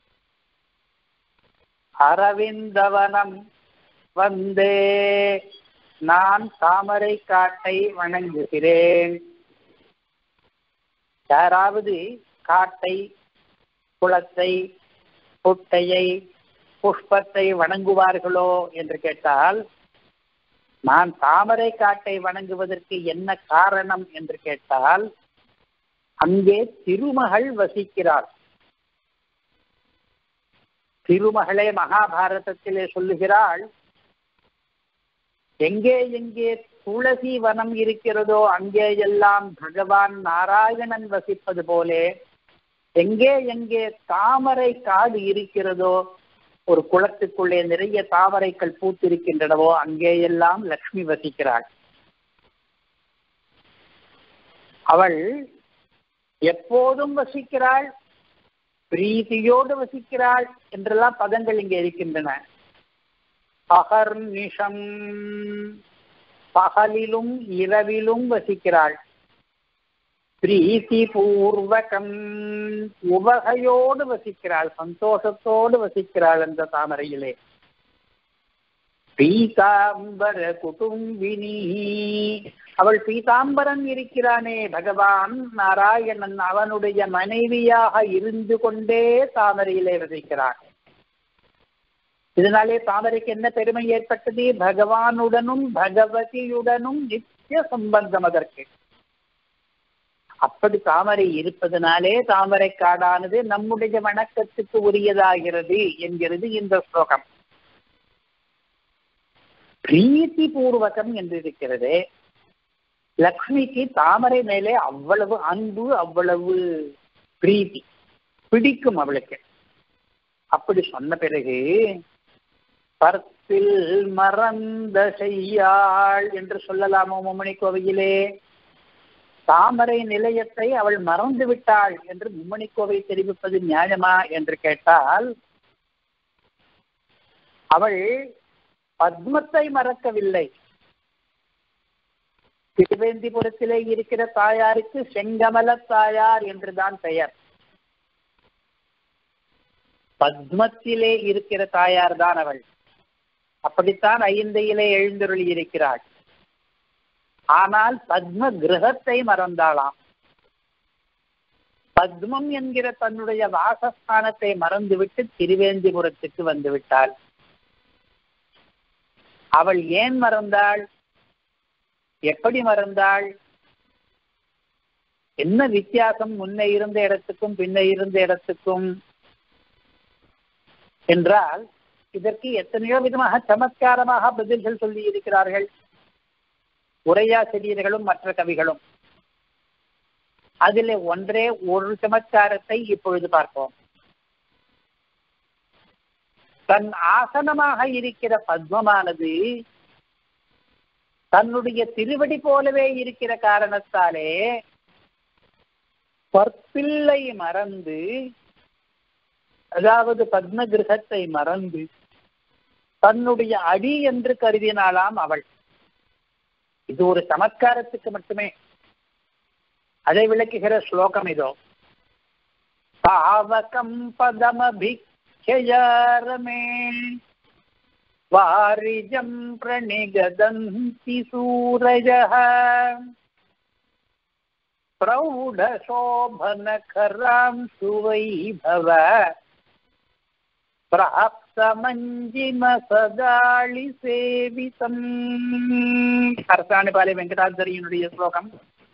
அரவிந்தவனம் வந்தே, நான் தாமரை காட்டை வணங்குகிறேன். யாராவது காட்டை, குளத்தை, புட்டையை, புஷ்பத்தை வணங்குவார்களோ என்று கேட்டால், நான் தாமரை காட்டை வணங்குவதற்கு என்ன காரணம் என்று கேட்டால், அங்கே திருமகள் வசிக்கிறாள். திருமகளே மகாபாரதத்திலே சொல்லுகிறாள், எங்கே எங்கே துளசி வனம் இருக்கிறதோ அங்கே எல்லாம் பகவான் நாராயணன் வசிப்பது போலே, எங்கே எங்கே தாமரை காடு இருக்கிறதோ, ஒரு குளத்துக்குள்ளே நிறைய தாமரைகள் பூத்திருக்கின்றனவோ அங்கே எல்லாம் லக்ஷ்மி வசிக்கிறாள். அவள் எப்போதும் வசிக்கிறாள், பிரீதியோடு வசிக்கிறாள் என்றெல்லாம் பதங்கள் இங்கே இருக்கின்றன. அகர்நிஷம், பகலிலும் இரவிலும் வசிக்கிறாள். பிரீதி பூர்வகம், உவகையோடு வசிக்கிறாள், சந்தோஷத்தோடு வசிக்கிறாள் அந்த தாமரையிலே. பீதாம்பர குடும்பினி, அவள் பீதாம்பரன் இருக்கிறானே பகவான் நாராயணன், அவனுடைய மனைவியாக இருந்து கொண்டே தாமரையிலே வசிக்கிறாள். இதனாலே தாமரைக்கு என்ன பெருமை ஏற்பட்டது? பகவானுடனும் பகவதியுடனும் நித்திய சம்பந்தம் அதற்கு. அப்படி தாமரை இருப்பதனாலே தாமரை காடானது நம்முடைய வணக்கத்துக்கு உரியதாகிறது என்கிறது இந்த ஸ்லோகம். பிரீத்தி பூர்வகம் என்று இருக்கிறது. லக்ஷ்மிக்கு தாமரை மேலே அவ்வளவு அன்பு, அவ்வளவு பிரீத்தி, பிடிக்கும் அவளுக்கு. அப்படி சொன்ன பிறகு பர்த்தில் மறந்த செய்யாள் என்று சொல்லலாமோ மும்மணி கோவையிலே? தாமரை நிலையத்தை அவள் மறந்து விட்டாள் என்று மும்மணி கோவை தெரிவிப்பது நியாயமா என்று கேட்டால், அவள் பத்மத்தை மறக்கவில்லை. திருவேந்திபுரத்திலே இருக்கிற தாயாருக்கு செங்கமல தாயார் என்றுதான் பெயர். பத்மத்திலே இருக்கிற தாயார் தான் அவள். அப்படித்தான் ஐந்தையிலே எழுந்தருளி இருக்கிறாள். ஆனால் பத்ம கிரகத்தை மறந்தாளாம். பத்மம் என்கிற தன்னுடைய வாசஸ்தானத்தை மறந்துவிட்டு திருவேந்திபுரத்துக்கு வந்து விட்டாள். அவள் ஏன் மறந்தாள்? எப்படி மறந்தாள்? என்ன வித்தியாசம் முன்ன இருந்த இடத்துக்கும் பின்ன இருந்த இடத்துக்கும் என்றால், இதற்கு எத்தனையோ விதமாக சமத்காரமாக பதில்கள் சொல்லி இருக்கிறார்கள் உரையாசிரியர்களும் மற்ற கவிகளும். அதில் ஒன்றே ஒரு சமத்காரத்தை இப்பொழுது பார்ப்போம். தன் ஆசனமாக இருக்கிற பத்மமானது தன்னுடைய திருவடி போலவே இருக்கிற காரணத்தாலே பற்பில்லை மறந்து, அதாவது பத்ம கிரகத்தை மறந்து தன்னுடைய அடி என்று கருதினாளாம் அவள். இது ஒரு சமத்காரத்துக்கு மட்டுமே. அதை விளக்குகிற ஸ்லோகம் இதோ. தாவகம் பதமபிக்ஷயாரமே வாரிஜம் பிரணிகதந்தி சூரஜः பிரௌಢ சோபனகராம் சுவைபவ பிராப்தமஞ்சிம சதாளி சேவிதம். அரசாணிபாலை வெங்கடாச்சரியனுடைய ஸ்லோகம்.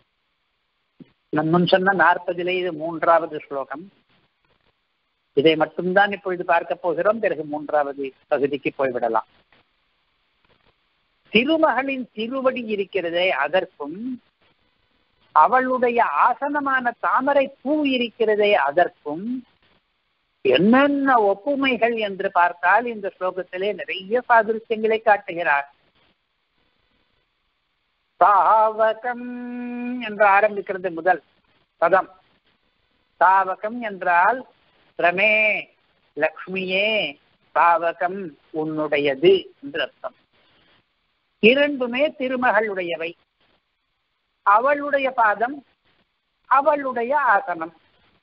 நம்ம சொன்ன நாற்பதிலே இது மூன்றாவது ஸ்லோகம். இதை மட்டும்தான் இப்பொழுது பார்க்க போகிறோம். பிறகு மூன்றாவது பகுதிக்கு போய்விடலாம். திருமகளின் திருவடி இருக்கிறதே, அதற்கும் அவளுடைய ஆசனமான தாமரை பூ இருக்கிறதே, அதற்கும் என்னென்ன ஒப்புமைகள் என்று பார்த்தால் இந்த ஸ்லோகத்திலே நிறைய சாதுரியம் காட்டுகிறார். தாவகம் என்று ஆரம்பிக்கிறது முதல் பதம். தாவகம் என்றால் ரமே, லக்ஷ்மியே, தாவகம் உன்னுடையது என்று அர்த்தம். இரண்டுமே திருமகளுடையவை. அவளுடைய பாதம், அவளுடைய ஆசனம்.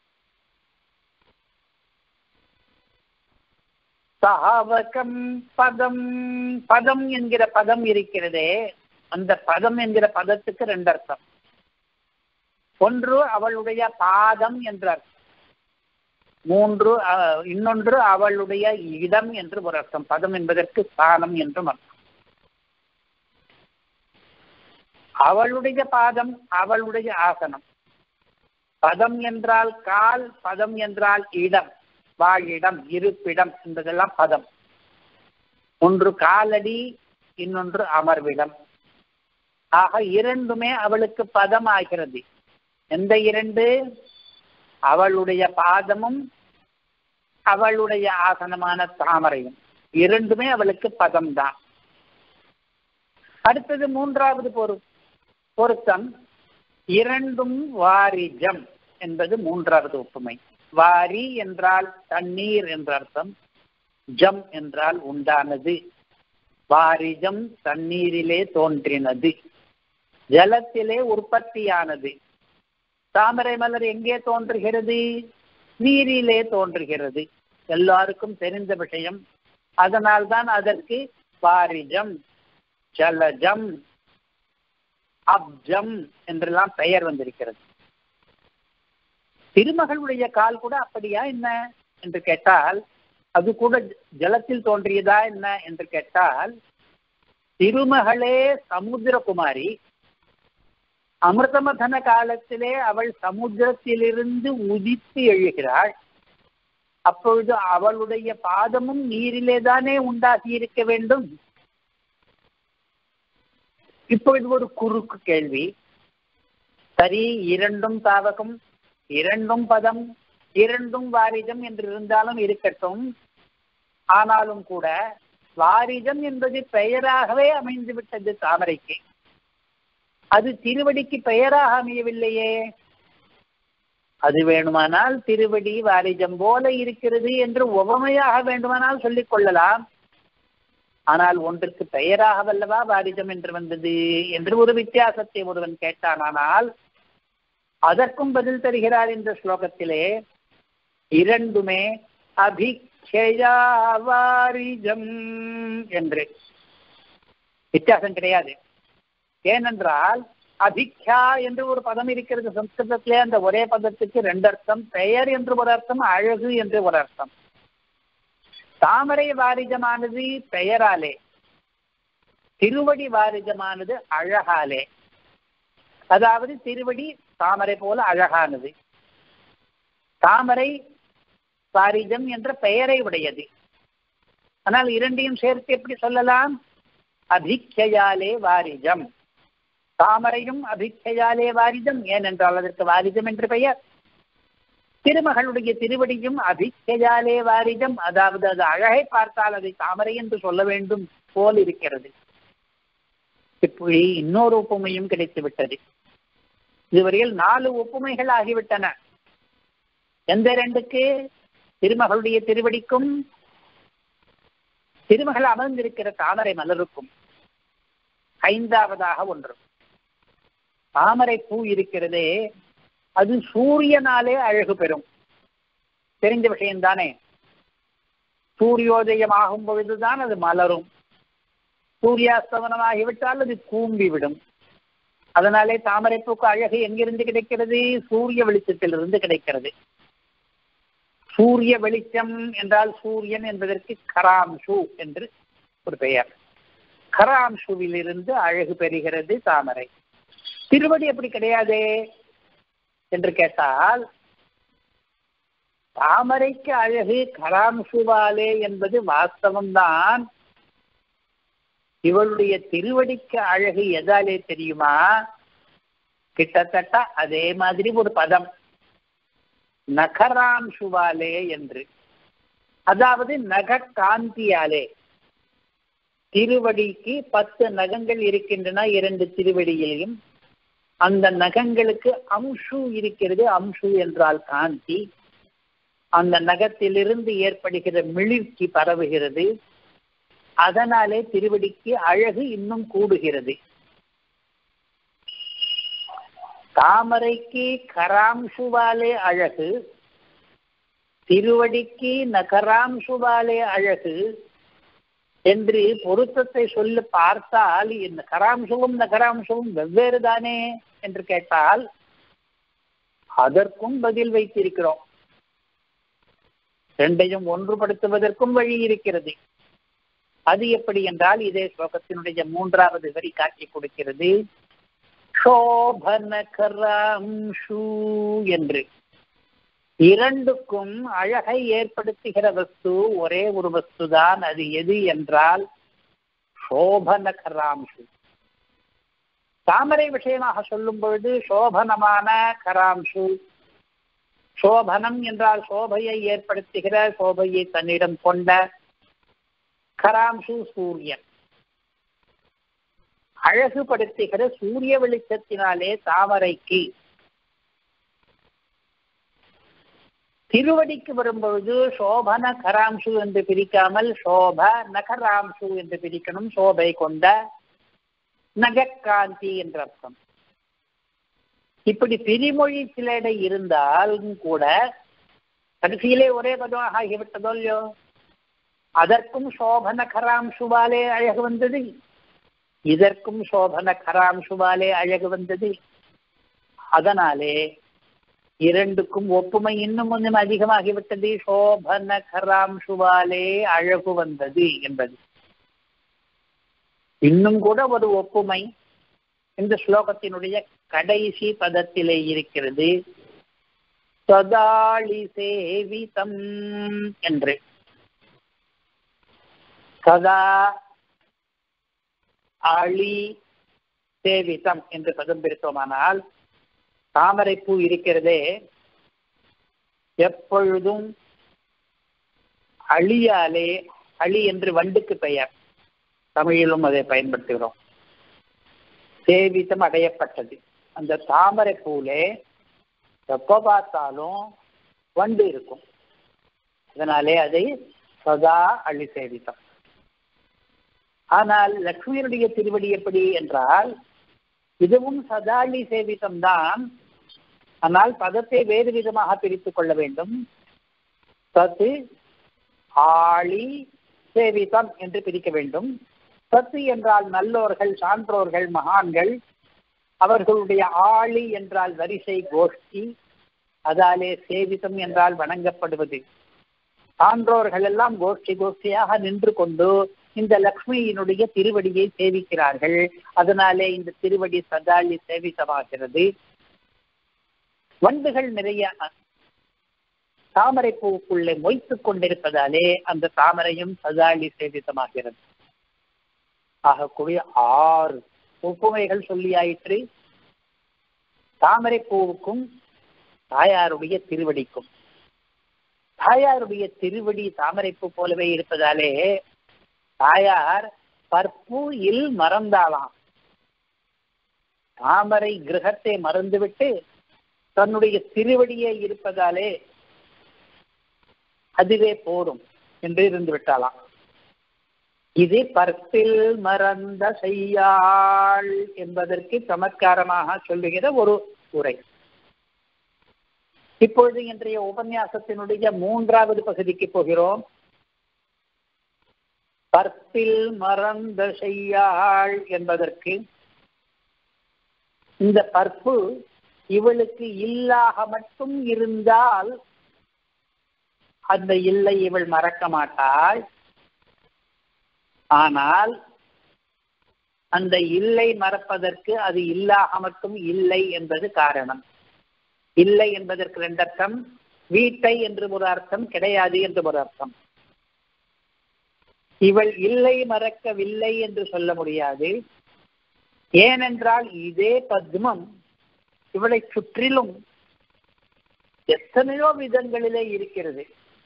தாவகம் பதம், பதம் என்கிற பதம் இருக்கிறதே, அந்த பதம் என்கிற பதத்துக்கு ரெண்டு அர்த்தம். ஒன்று அவளுடைய பாதம் என்ற அர்த்தம், மூன்று இன்னொன்று அவளுடைய இடம் என்று ஒரு அர்த்தம். பதம் என்பதற்கு ஸ்தானம் என்றும் அர்த்தம். அவளுடைய பாதம், அவளுடைய ஆசனம். பதம் என்றால் கால், பதம் என்றால் இடம், வாழிடம், இருப்பிடம் என்பதெல்லாம் பதம். ஒன்று காலடி, இன்னொன்று அமர்விடம். ஆக இரண்டுமே அவளுக்கு பதம் ஆகிறது. எந்த இரண்டு? அவளுடைய பாதமும் அவளுடைய ஆசனமான தாமரையும் இரண்டுமே அவளுக்கு பதம்தான். அடுத்தது மூன்றாவது பொரு பொருத்தம் இரண்டும் வாரிஜம் என்பது மூன்றாவது ஒப்புமை. வாரி என்றால் தண்ணீர் என்ற அர்த்தம், ஜம் என்றால் உண்டானது. வாரிஜம் தண்ணீரிலே தோன்றினது, ஜலத்திலே உற்பத்தியானது. தாமரை மலர் எங்கே தோன்றுகிறது? நீரிலே தோன்றுகிறது. எல்லாருக்கும் தெரிந்த விஷயம். அதனால்தான் அதற்கு வாரிஜம், ஜலஜம், அப்ஜம் என்றெல்லாம் பெயர் வந்திருக்கிறது. திருமகளுடைய கால் கூட அப்படியா என்ன என்று கேட்டால், அது கூட ஜலத்தில் தோன்றியதா என்ன என்று கேட்டால், திருமகளே சமுத்திரகுமாரி. அமிர்தமதன காலத்திலே அவள் சமுத்திரத்திலிருந்து உதித்து எழுகிறாள். அப்பொழுது அவளுடைய பாதமும் நீரிலே தானே உண்டாகி இருக்க வேண்டும். இப்பொழுது ஒரு குறுக்கு கேள்வி. சரி, இரண்டும் தாவகம், இரண்டும் பதம், இரண்டும் வாரிஜம் என்று இருந்தாலும் இருக்கட்டும். ஆனாலும் கூட வாரிஜம் என்பது பெயராகவே அமைந்து விட்டது தாமரைக்கு. அது திருவடிக்கு பெயராக அமையவில்லையே. அது வேணுமானால் திருவடி வாரிஜம் போல இருக்கிறது என்று உவமையாக வேண்டுமானால் சொல்லிக் கொள்ளலாம். ஆனால் ஒன்றுக்கு பெயராக வல்லவா வாரிஜம் என்று வந்தது என்று ஒரு வித்தியாசத்தை ஒருவன் கேட்டானால் அதற்கும் பதில் தருகிறார் இந்த ஸ்லோகத்திலே. இரண்டுமே அபிக்ஷயா வாரிஜம் என்று. வித்தியாசம் கிடையாது. ஏனென்றால் அபிக்ஷா என்று ஒரு பதம் இருக்கிறது சம்ஸ்கிருதத்திலே. அந்த ஒரே பதத்துக்கு ரெண்டு அர்த்தம். பெயர் என்று ஒரு அர்த்தம், அழகு என்று ஒரு அர்த்தம். தாமரை வாரிஜமானது பெயராலே, திருவடி வாரிஜமானது அழகாலே. அதாவது திருவடி தாமரை போல அழகானது, தாமரை வாரிஜம் என்ற பெயரை உடையது. ஆனால் இரண்டையும் சேர்த்து எப்படி சொல்லலாம்? அபிக்ஷயாலே வாரிஜம். தாமரையும் அபிக்ஷயாலே வாரிஜம். ஏனென்றால் அதற்கு வாரிஜம் என்று பெயர். திருமகளுடைய திருவடியும் அபிக்ஷயாலே வாரிஜம். அதாவது அது அழகை பார்த்தால் அதை தாமரை என்று சொல்ல வேண்டும் போல் இருக்கிறது. இப்படி இன்னொரு ஒப்புமையும் கிடைத்து விட்டது. இதுவரையில் நாலு ஒப்புமைகள் ஆகிவிட்டன. எந்த ரெண்டுக்கு? திருமகளுடைய திருவடிக்கும் திருமகள் அமர்ந்திருக்கிற தாமரை மலருக்கும். ஐந்தாவதாக ஒன்று, தாமரை பூ இருக்கிறதே அது சூரியனாலே அழகு பெறும். தெரிந்த விஷயம்தானே. சூரியோதயம் ஆகும் பொழுதுதான் அது மலரும். சூரியாஸ்தமனமாகிவிட்டால் அது கூம்பிவிடும். அதனாலே தாமரைப்பூக்கு அழகு எங்கிருந்து கிடைக்கிறது? சூரிய வெளிச்சத்திலிருந்து கிடைக்கிறது. சூரிய வெளிச்சம் என்றால் சூரியன் என்பதற்கு கராம்சு என்று ஒரு பெயர். கராம்சுவிலிருந்து அழகு பெறுகிறது தாமரை. திருவடி அப்படி கிடையாதே என்று கேட்டால், தாமரைக்கு அழகு கராம்சுவாலே என்பது வாஸ்தவம்தான். இவளுடைய திருவடிக்கு அழகு எதாலே தெரியுமா? கிட்டத்தட்ட அதே மாதிரி ஒரு பதம், நகராம்சுவாலே என்று. அதாவது நக காந்தியாலே. திருவடிக்கு பத்து நகங்கள் இருக்கின்றன இரண்டு திருவடியிலையும். அந்த நகங்களுக்கு அம்சு இருக்கிறது. அம்சு என்றால் காந்தி. அந்த நகத்திலிருந்து ஏற்படுகிற மிளிர்ச்சி பரவுகிறது. அதனாலே திருவடிக்கு அழகு இன்னும் கூடுகிறது. தாமரைக்கு கராம்சுவாலே அழகு, திருவடிக்கு நகராம்சுவாலே அழகு என்று பொருத்தத்தை சொல்ல பார்த்தால், இந்த கராம்சுவும் நகராம்சுவும் வெவ்வேறு தானே என்று கேட்டால் அதற்கும் பதில் வைத்திருக்கிறோம். ரெண்டையும் ஒன்றுபடுத்துவதற்கும் வழி இருக்கிறது. அது எப்படி என்றால், இதே ஸ்லோகத்தினுடைய மூன்றாவது வரி காட்சி கொடுக்கிறது. சோபனகராம்சு என்று. இரண்டுக்கும் அழகை ஏற்படுத்துகிற வஸ்து ஒரே ஒரு வஸ்துதான். அது எது என்றால் சோபனகராம்சு. தாமரை விஷயமாக சொல்லும் பொழுது சோபனமான கராம்சு. சோபனம் என்றால் சோபையை ஏற்படுத்துகிற, சோபையை தன்னிடம் கொண்ட. கராம்சு சூரியன். அழகுபடுத்துகிற சூரிய வெளிச்சத்தினாலே தாமரைக்கு. திருவடிக்கு வரும்பொழுது சோபன கராம்சு என்று பிரிக்காமல் சோப நகராம்சு என்று பிரிக்கணும். சோபை கொண்ட, நகக்காந்தி என்ற அர்த்தம். இப்படி பிரிமொழி சிலடை இருந்தாலும் கூட கடைசியிலே ஒரே பதம் ஆகிவிட்டதோ இல்லையோ. அதற்கும் சோபன கராம்சுவாலே அழகு வந்தது, இதற்கும் சோபன கராம்சுவாலே அழகு வந்தது. அதனாலே இரண்டுக்கும் ஒப்புமை இன்னும் கொஞ்சம் அதிகமாகிவிட்டது. சோபன கராம்சுவாலே அழகு வந்தது என்பது இன்னும் கூட ஒரு ஒப்புமை இந்த ஸ்லோகத்தினுடைய கடைசி பதத்திலே இருக்கிறது. சதாளி சேவிதம் என்று. சதா ஆளி சேவிதம் என்று பதம் பிரித்தோமானால், தாமரைப்பூ இருக்கிறதே எப்பொழுதும் அழியாலே, அழி என்று வண்டுக்கு பெயர், தமிழிலும் அதை பயன்படுத்துகிறோம், சேவிதம் அடையப்பட்டது. அந்த தாமரை பூலே எப்போ பார்த்தாலும் வண்டு இருக்கும். அதனாலே அதை சதா அழி சேவிதம். ஆனால் லக்ஷ்மியனுடைய திருவடி எப்படி என்றால், இதுவும் சதாளி சேவிதம் தான். ஆனால் பதத்தை வேறு விதமாக பிரித்துக் கொள்ள வேண்டும். சத்து ஆளி சேவிதம் என்று பிரிக்க வேண்டும். சத்து என்றால் நல்லோர்கள், சான்றோர்கள், மகான்கள். அவர்களுடைய ஆளி என்றால் வரிசை, கோஷ்டி. அதாலே சேவிதம் என்றால் வணங்கப்படுவது. சான்றோர்கள் எல்லாம் கோஷ்டி கோஷ்டியாக நின்று கொண்டு இந்த லக்ஷ்மியினுடைய திருவடியை சேவிக்கிறார்கள். அதனாலே இந்த திருவடி சதாளி சேவிதமாகிறது. வண்டுகள் நிறைய தாமரை பூவுக்குள்ளே மொய்த்துக் கொண்டிருப்பதாலே அந்த தாமரையும் சதாளி சேவிதமாகிறது. ஆகக்கூடிய ஆறு ஒப்புமைகள் சொல்லியாயிற்று. தாமரை பூவுக்கும் தாயாருடைய திருவடிக்கும். தாயாருடைய திருவடி தாமரைப்பூ போலவே இருப்பதாலே தாயார் பற்பூ இல் மறந்தாளாம். தாமரை கிரகத்தை மறந்துவிட்டு தன்னுடைய திருவடியே இருப்பதாலே அதுவே போடும் என்று இருந்து விட்டாளாம். இது பற்பில் மறந்த செய்யாள் என்பதற்கு சமத்காரமாக சொல்லுகிற ஒரு உரை. இப்பொழுது இன்றைய உபன்யாசத்தினுடைய மூன்றாவது பகுதிக்கு போகிறோம். பற்பில் மறந்த செய்யாள் என்பதற்கு இந்த பற்பு இவளுக்கு இல்லாக மட்டும் இருந்தால் அந்த இல்லை இவள் மறக்க மாட்டாள். ஆனால் அந்த இல்லை மறப்பதற்கு அது இல்லாக மட்டும் இல்லை என்பது காரணம். இல்லை என்பதற்கு ரெண்டு அர்த்தம், வீட்டை என்று ஒரு அர்த்தம், கிடையாது என்று ஒரு அர்த்தம். இவள் இல்லை மறக்கவில்லை என்று சொல்ல முடியாது. ஏனென்றால் இதே பத்மம் இவளை சுற்றிலும் எத்தனையோ விதங்களிலே இருக்கிறது.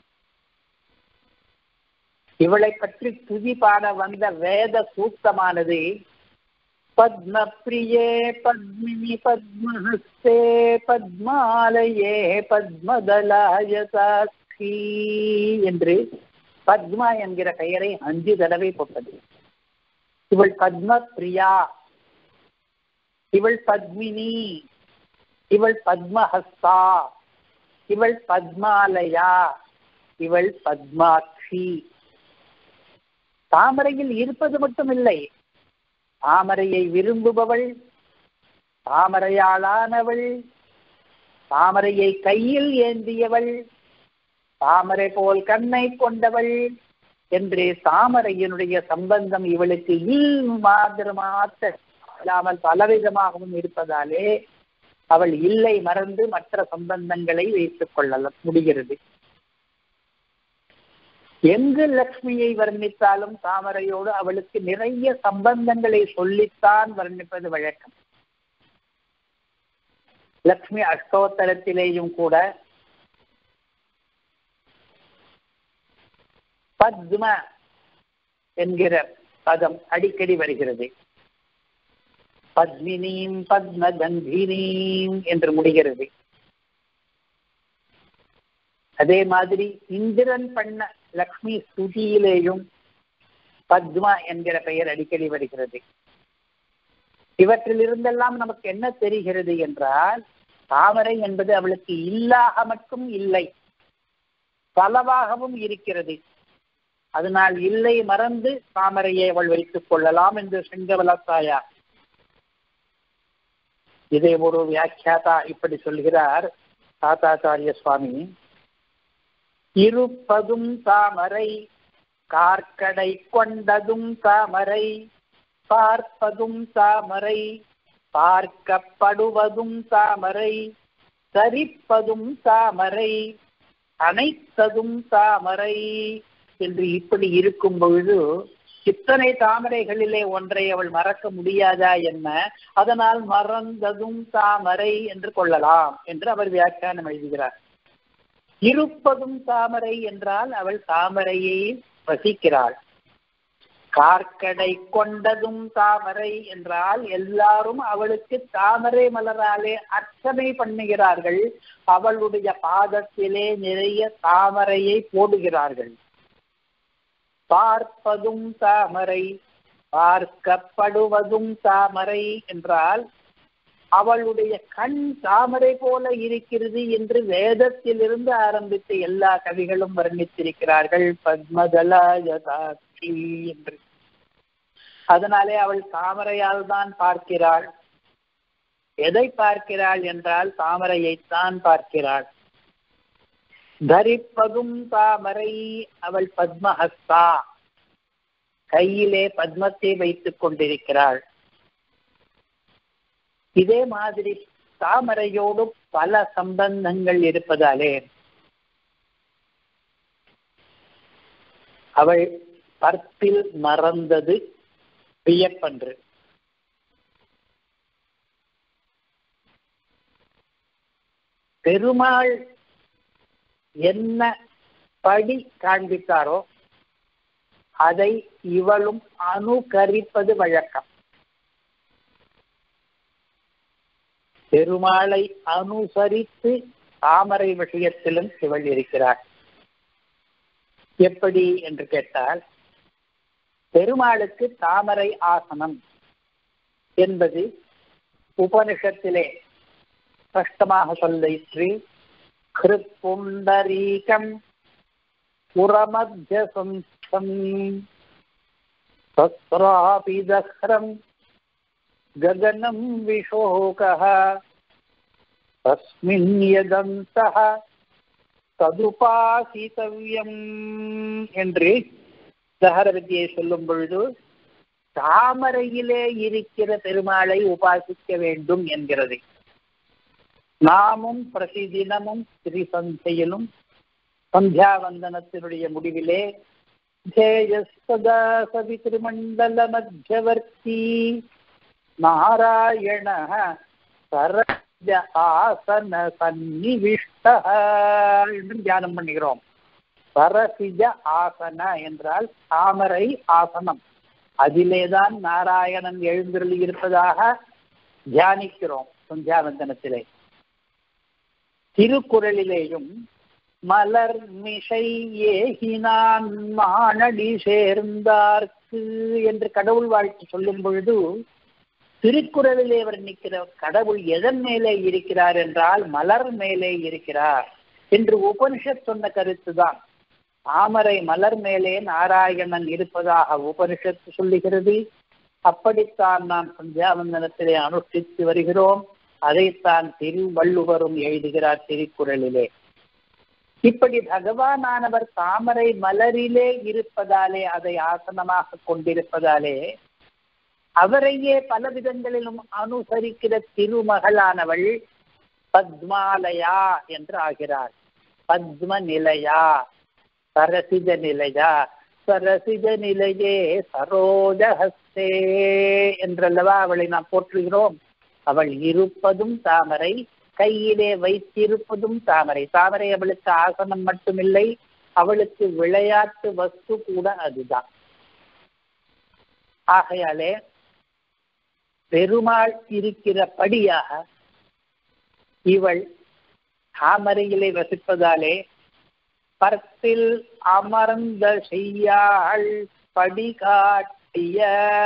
இவளை பற்றி துதி பாட வந்த வேத சூக்தமானது பத்ம பிரியே பத்மினி பத்மஹஸ்தே பத்மாலயே பத்மதலாய சாட்சி என்று பத்மா என்கிற பெயரை அஞ்சு தடவை போட்டது. இவள் பத்ம பிரியா, இவள் பத்மினி, இவள் பத்மஹஸ்தா, இவள் பத்மாலயா, இவள் பத்மாட்சி. தாமரையில் இருப்பது மட்டுமில்லை, தாமரையை விரும்புபவள், தாமரையாளானவள், தாமரையை கையில் ஏந்தியவள், தாமரை போல் கண்ணை கொண்டவள் என்று தாமரையினுடைய சம்பந்தம் இவளுக்கு இல் மாதிரமாத்த இல்லாமல் பலவிதமாகவும் இருப்பதாலே அவள் இல்லை மறந்து மற்ற சம்பந்தங்களை வைத்துக் கொள்ள முடிகிறது. எங்கு லக்ஷ்மியை வர்ணித்தாலும் தாமரையோடு அவளுக்கு நிறைய சம்பந்தங்களை சொல்லித்தான் வர்ணிப்பது வழக்கம். லக்ஷ்மி அஷ்டோத்தரத்திலேயும் கூட பத்ம என்கிற பதம் அடிக்கடி வருகிறது. பத்மினீம் பத்ம கந்தினீம் என்று முடிகிறது. அதே மாதிரி இந்திரன் பண்ண லக்ஷ்மி ஸ்துதியிலேயும் பத்மா என்கிற பெயர் அடிக்கடி வருகிறது. இவற்றில் இருந்தெல்லாம் நமக்கு என்ன தெரிகிறது என்றால், தாமரை என்பது அவளுக்கு இல்லாக மட்டும் இல்லை, பலவாகவும் இருக்கிறது. அதனால் இல்லை மறந்து தாமரையை அவள் வைத்துக் கொள்ளலாம் என்று செங்கவலத்தாயா இதே ஒரு வியாக்கியாதா இப்படி சொல்கிறார். தாத்தாச்சாரிய சுவாமி, இருப்பதும் தாமரை, கார்க்கடை கொண்டதும் தாமரை, பார்ப்பதும் தாமரை, பார்க்கப்படுவதும் தாமரை, சரிப்பதும் தாமரை, அனைத்ததும் தாமரை என்று இப்படி இருக்கும் பொழுது இத்தனை தாமரைகளிலே ஒன்றை அவள் மறக்க முடியாதா என்ன? அதனால் மறந்ததும் தாமரை என்று கொள்ளலாம் என்று அவர் வியாக்கியானம் எழுதுகிறார். இருப்பதும் தாமரை என்றால் அவள் தாமரையை வசிக்கிறாள். கார்க்கடை கொண்டதும் தாமரை என்றால் எல்லாரும் அவளுக்கு தாமரை மலராலே அர்ச்சனை பண்ணுகிறார்கள். அவளுடைய பாதத்திலே நிறைய தாமரையை போடுகிறார்கள். பார்ப்பதும் தாமரை, பார்க்கப்படுவதும் தாமரை என்றால் அவளுடைய கண் தாமரை போல இருக்கிறது என்று வேதத்திலிருந்து ஆரம்பித்து எல்லா கவிகளும் வர்ணித்திருக்கிறார்கள். பத்மதலாயதாட்சி என்று. அதனாலே அவள் தாமரையால் தான் பார்க்கிறாள். எதை பார்க்கிறாள் என்றால் தாமரையைத்தான் பார்க்கிறாள். தரிப்பதும் தாமரை, அவள் பத்மஹஸ்தா, கையிலே பத்மத்தை வைத்துக் கொண்டிருக்கிறாள். இதே மாதிரி தாமரையோடு பல சம்பந்தங்கள் இருப்பதாலே அவள் பற்பில் மறந்தது வியப்பன்று. பெருமாள் என்ன படி காண்பித்தாரோ அதை இவளும் அனுகரிப்பது வழக்கம். பெருமாளை அனுசரித்து தாமரை விஷயத்திலும் இவள் இருக்கிறாள். எப்படி என்று கேட்டால், பெருமாளுக்கு தாமரை ஆசனம் என்பது உபனிஷத்திலே ஸ்பஷ்டமாக சொல்லிற்று. கிருத்புண்டரீகம் புரமத்யசம் தத்ராபிதஹ்ரம் ககனம் விஷோகஹ தஸ்மின் யதந்தஹ ததுபாசிதவ்யம் என்று தஹர வித்தியை சொல்லும் பொழுது தாமரையிலே இருக்கிற பெருமாளை உபாசிக்க வேண்டும் என்கிறது. நாமும் பிரதிதினமும் திரிசந்தையிலும் சந்தியாவந்தனத்தினுடைய முடிவிலே ஜேயஸ்ததாசவி திருமண்டல மத்தியவர்த்தி நாராயண சரஜ ஆசன சந்நிவிஷ்ட என்று தியானம் பண்ணுகிறோம். சரசிஜ ஆசன என்றால் தாமரை ஆசனம், அதிலேதான் நாராயணன் எழுந்தருளி இருப்பதாக தியானிக்கிறோம் சந்தியாவந்தனத்திலே. திருக்குறளிலேயும் மலர் மிசை ஏகினான் மானடி சேர்ந்தார்க்கு என்று கடவுள் வாழ்த்து சொல்லும் பொழுது திருக்குறளிலே வர்ணிக்கிற கடவுள் எதன் மேலே இருக்கிறார் என்றால் மலர் மேலே இருக்கிறார் என்று உபனிஷத் சொன்ன கருத்துதான். தாமரை மலர் மேலே நாராயணன் இருப்பதாக உபனிஷத்து சொல்லுகிறது. அப்படித்தான் நாம் சந்தியாவந்தனத்திலே அனுஷ்டித்து வருகிறோம். அதைத்தான் திருவள்ளுவரும் எழுதுகிறார் திருக்குறளிலே. இப்படி பகவானானவர் தாமரை மலரிலே இருப்பதாலே, அதை ஆசனமாக கொண்டிருப்பதாலே, அவரையே பல விதங்களிலும் அனுசரிக்கிற திருமகளானவள் பத்மாலயா என்று ஆகிறார். பத்ம நிலையா, சரசிஜ நிலையா, சரசிஜ நிலையே சரோஜஹஸ்தே என்றல்லவா அவளை நாம் போற்றுகிறோம். அவள் இருப்பதும் தாமரை, கையிலே வைத்திருப்பதும் தாமரை. தாமரை அவளுக்கு ஆசனம் மட்டுமில்லை, அவளுக்கு விளையாட்டு வஸ்து கூட அதுதான். ஆகையாலே பெருமாள் இருக்கிறபடியாக இவள் தாமரையிலே வசிப்பதாலே பர்த்தில் அமர்ந்த செய்யாள் படிகாட்டிய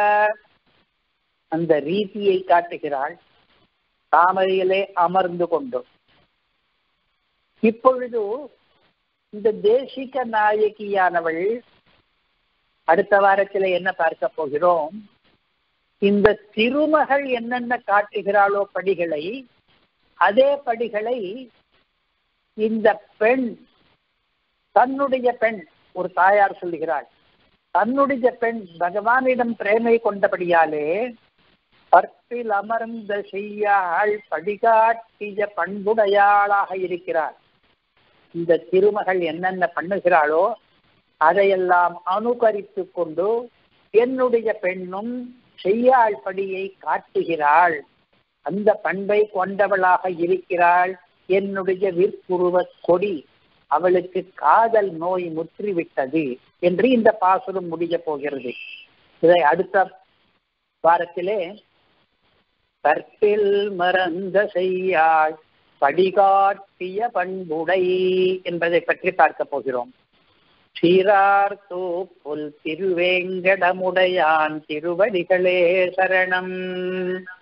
அந்த ரீதியை காட்டுகிறாள். தாமரையிலே அமர்ந்து கொண்டோம். இப்பொழுது இந்த தேசிக நாயகியானவள் அடுத்த வாரத்தில் என்ன பார்க்க போகிறோம்? இந்த திருமகள் என்னென்ன காட்டுகிறாளோ படிகளை, அதே படிகளை இந்த பெண், தன்னுடைய பெண், ஒரு தாயார் சொல்லுகிறாள், தன்னுடைய பெண் பகவானிடம் பிரேமை கொண்டபடியாலே பற்பில் அமர்ந்த செய்யாள் படிகாட்டிய பண்புடையாளாக இருக்கிறார். இந்த திருமகள் என்னென்ன பண்ணுகிறாளோ அதையெல்லாம் அனுகரித்து கொண்டு என்னுடைய பெண்ணும் செய்யாள் படியை காட்டுகிறாள். அந்த பண்பை கொண்டவளாக இருக்கிறாள். என்னுடைய விற்புருவ கொடி, அவளுக்கு காதல் நோய் முற்றிவிட்டது என்று இந்த பாசுரம் முடிய போகிறது. இதை அடுத்த வாரத்திலே கற்பில் மறந்த செய்யாள் படிகாட்டிய பண்புடை என்பதை பற்றி பார்க்க போகிறோம். சீரார்த்தோ புல் திருவேங்கடமுடையான் திருவடிகளே சரணம்.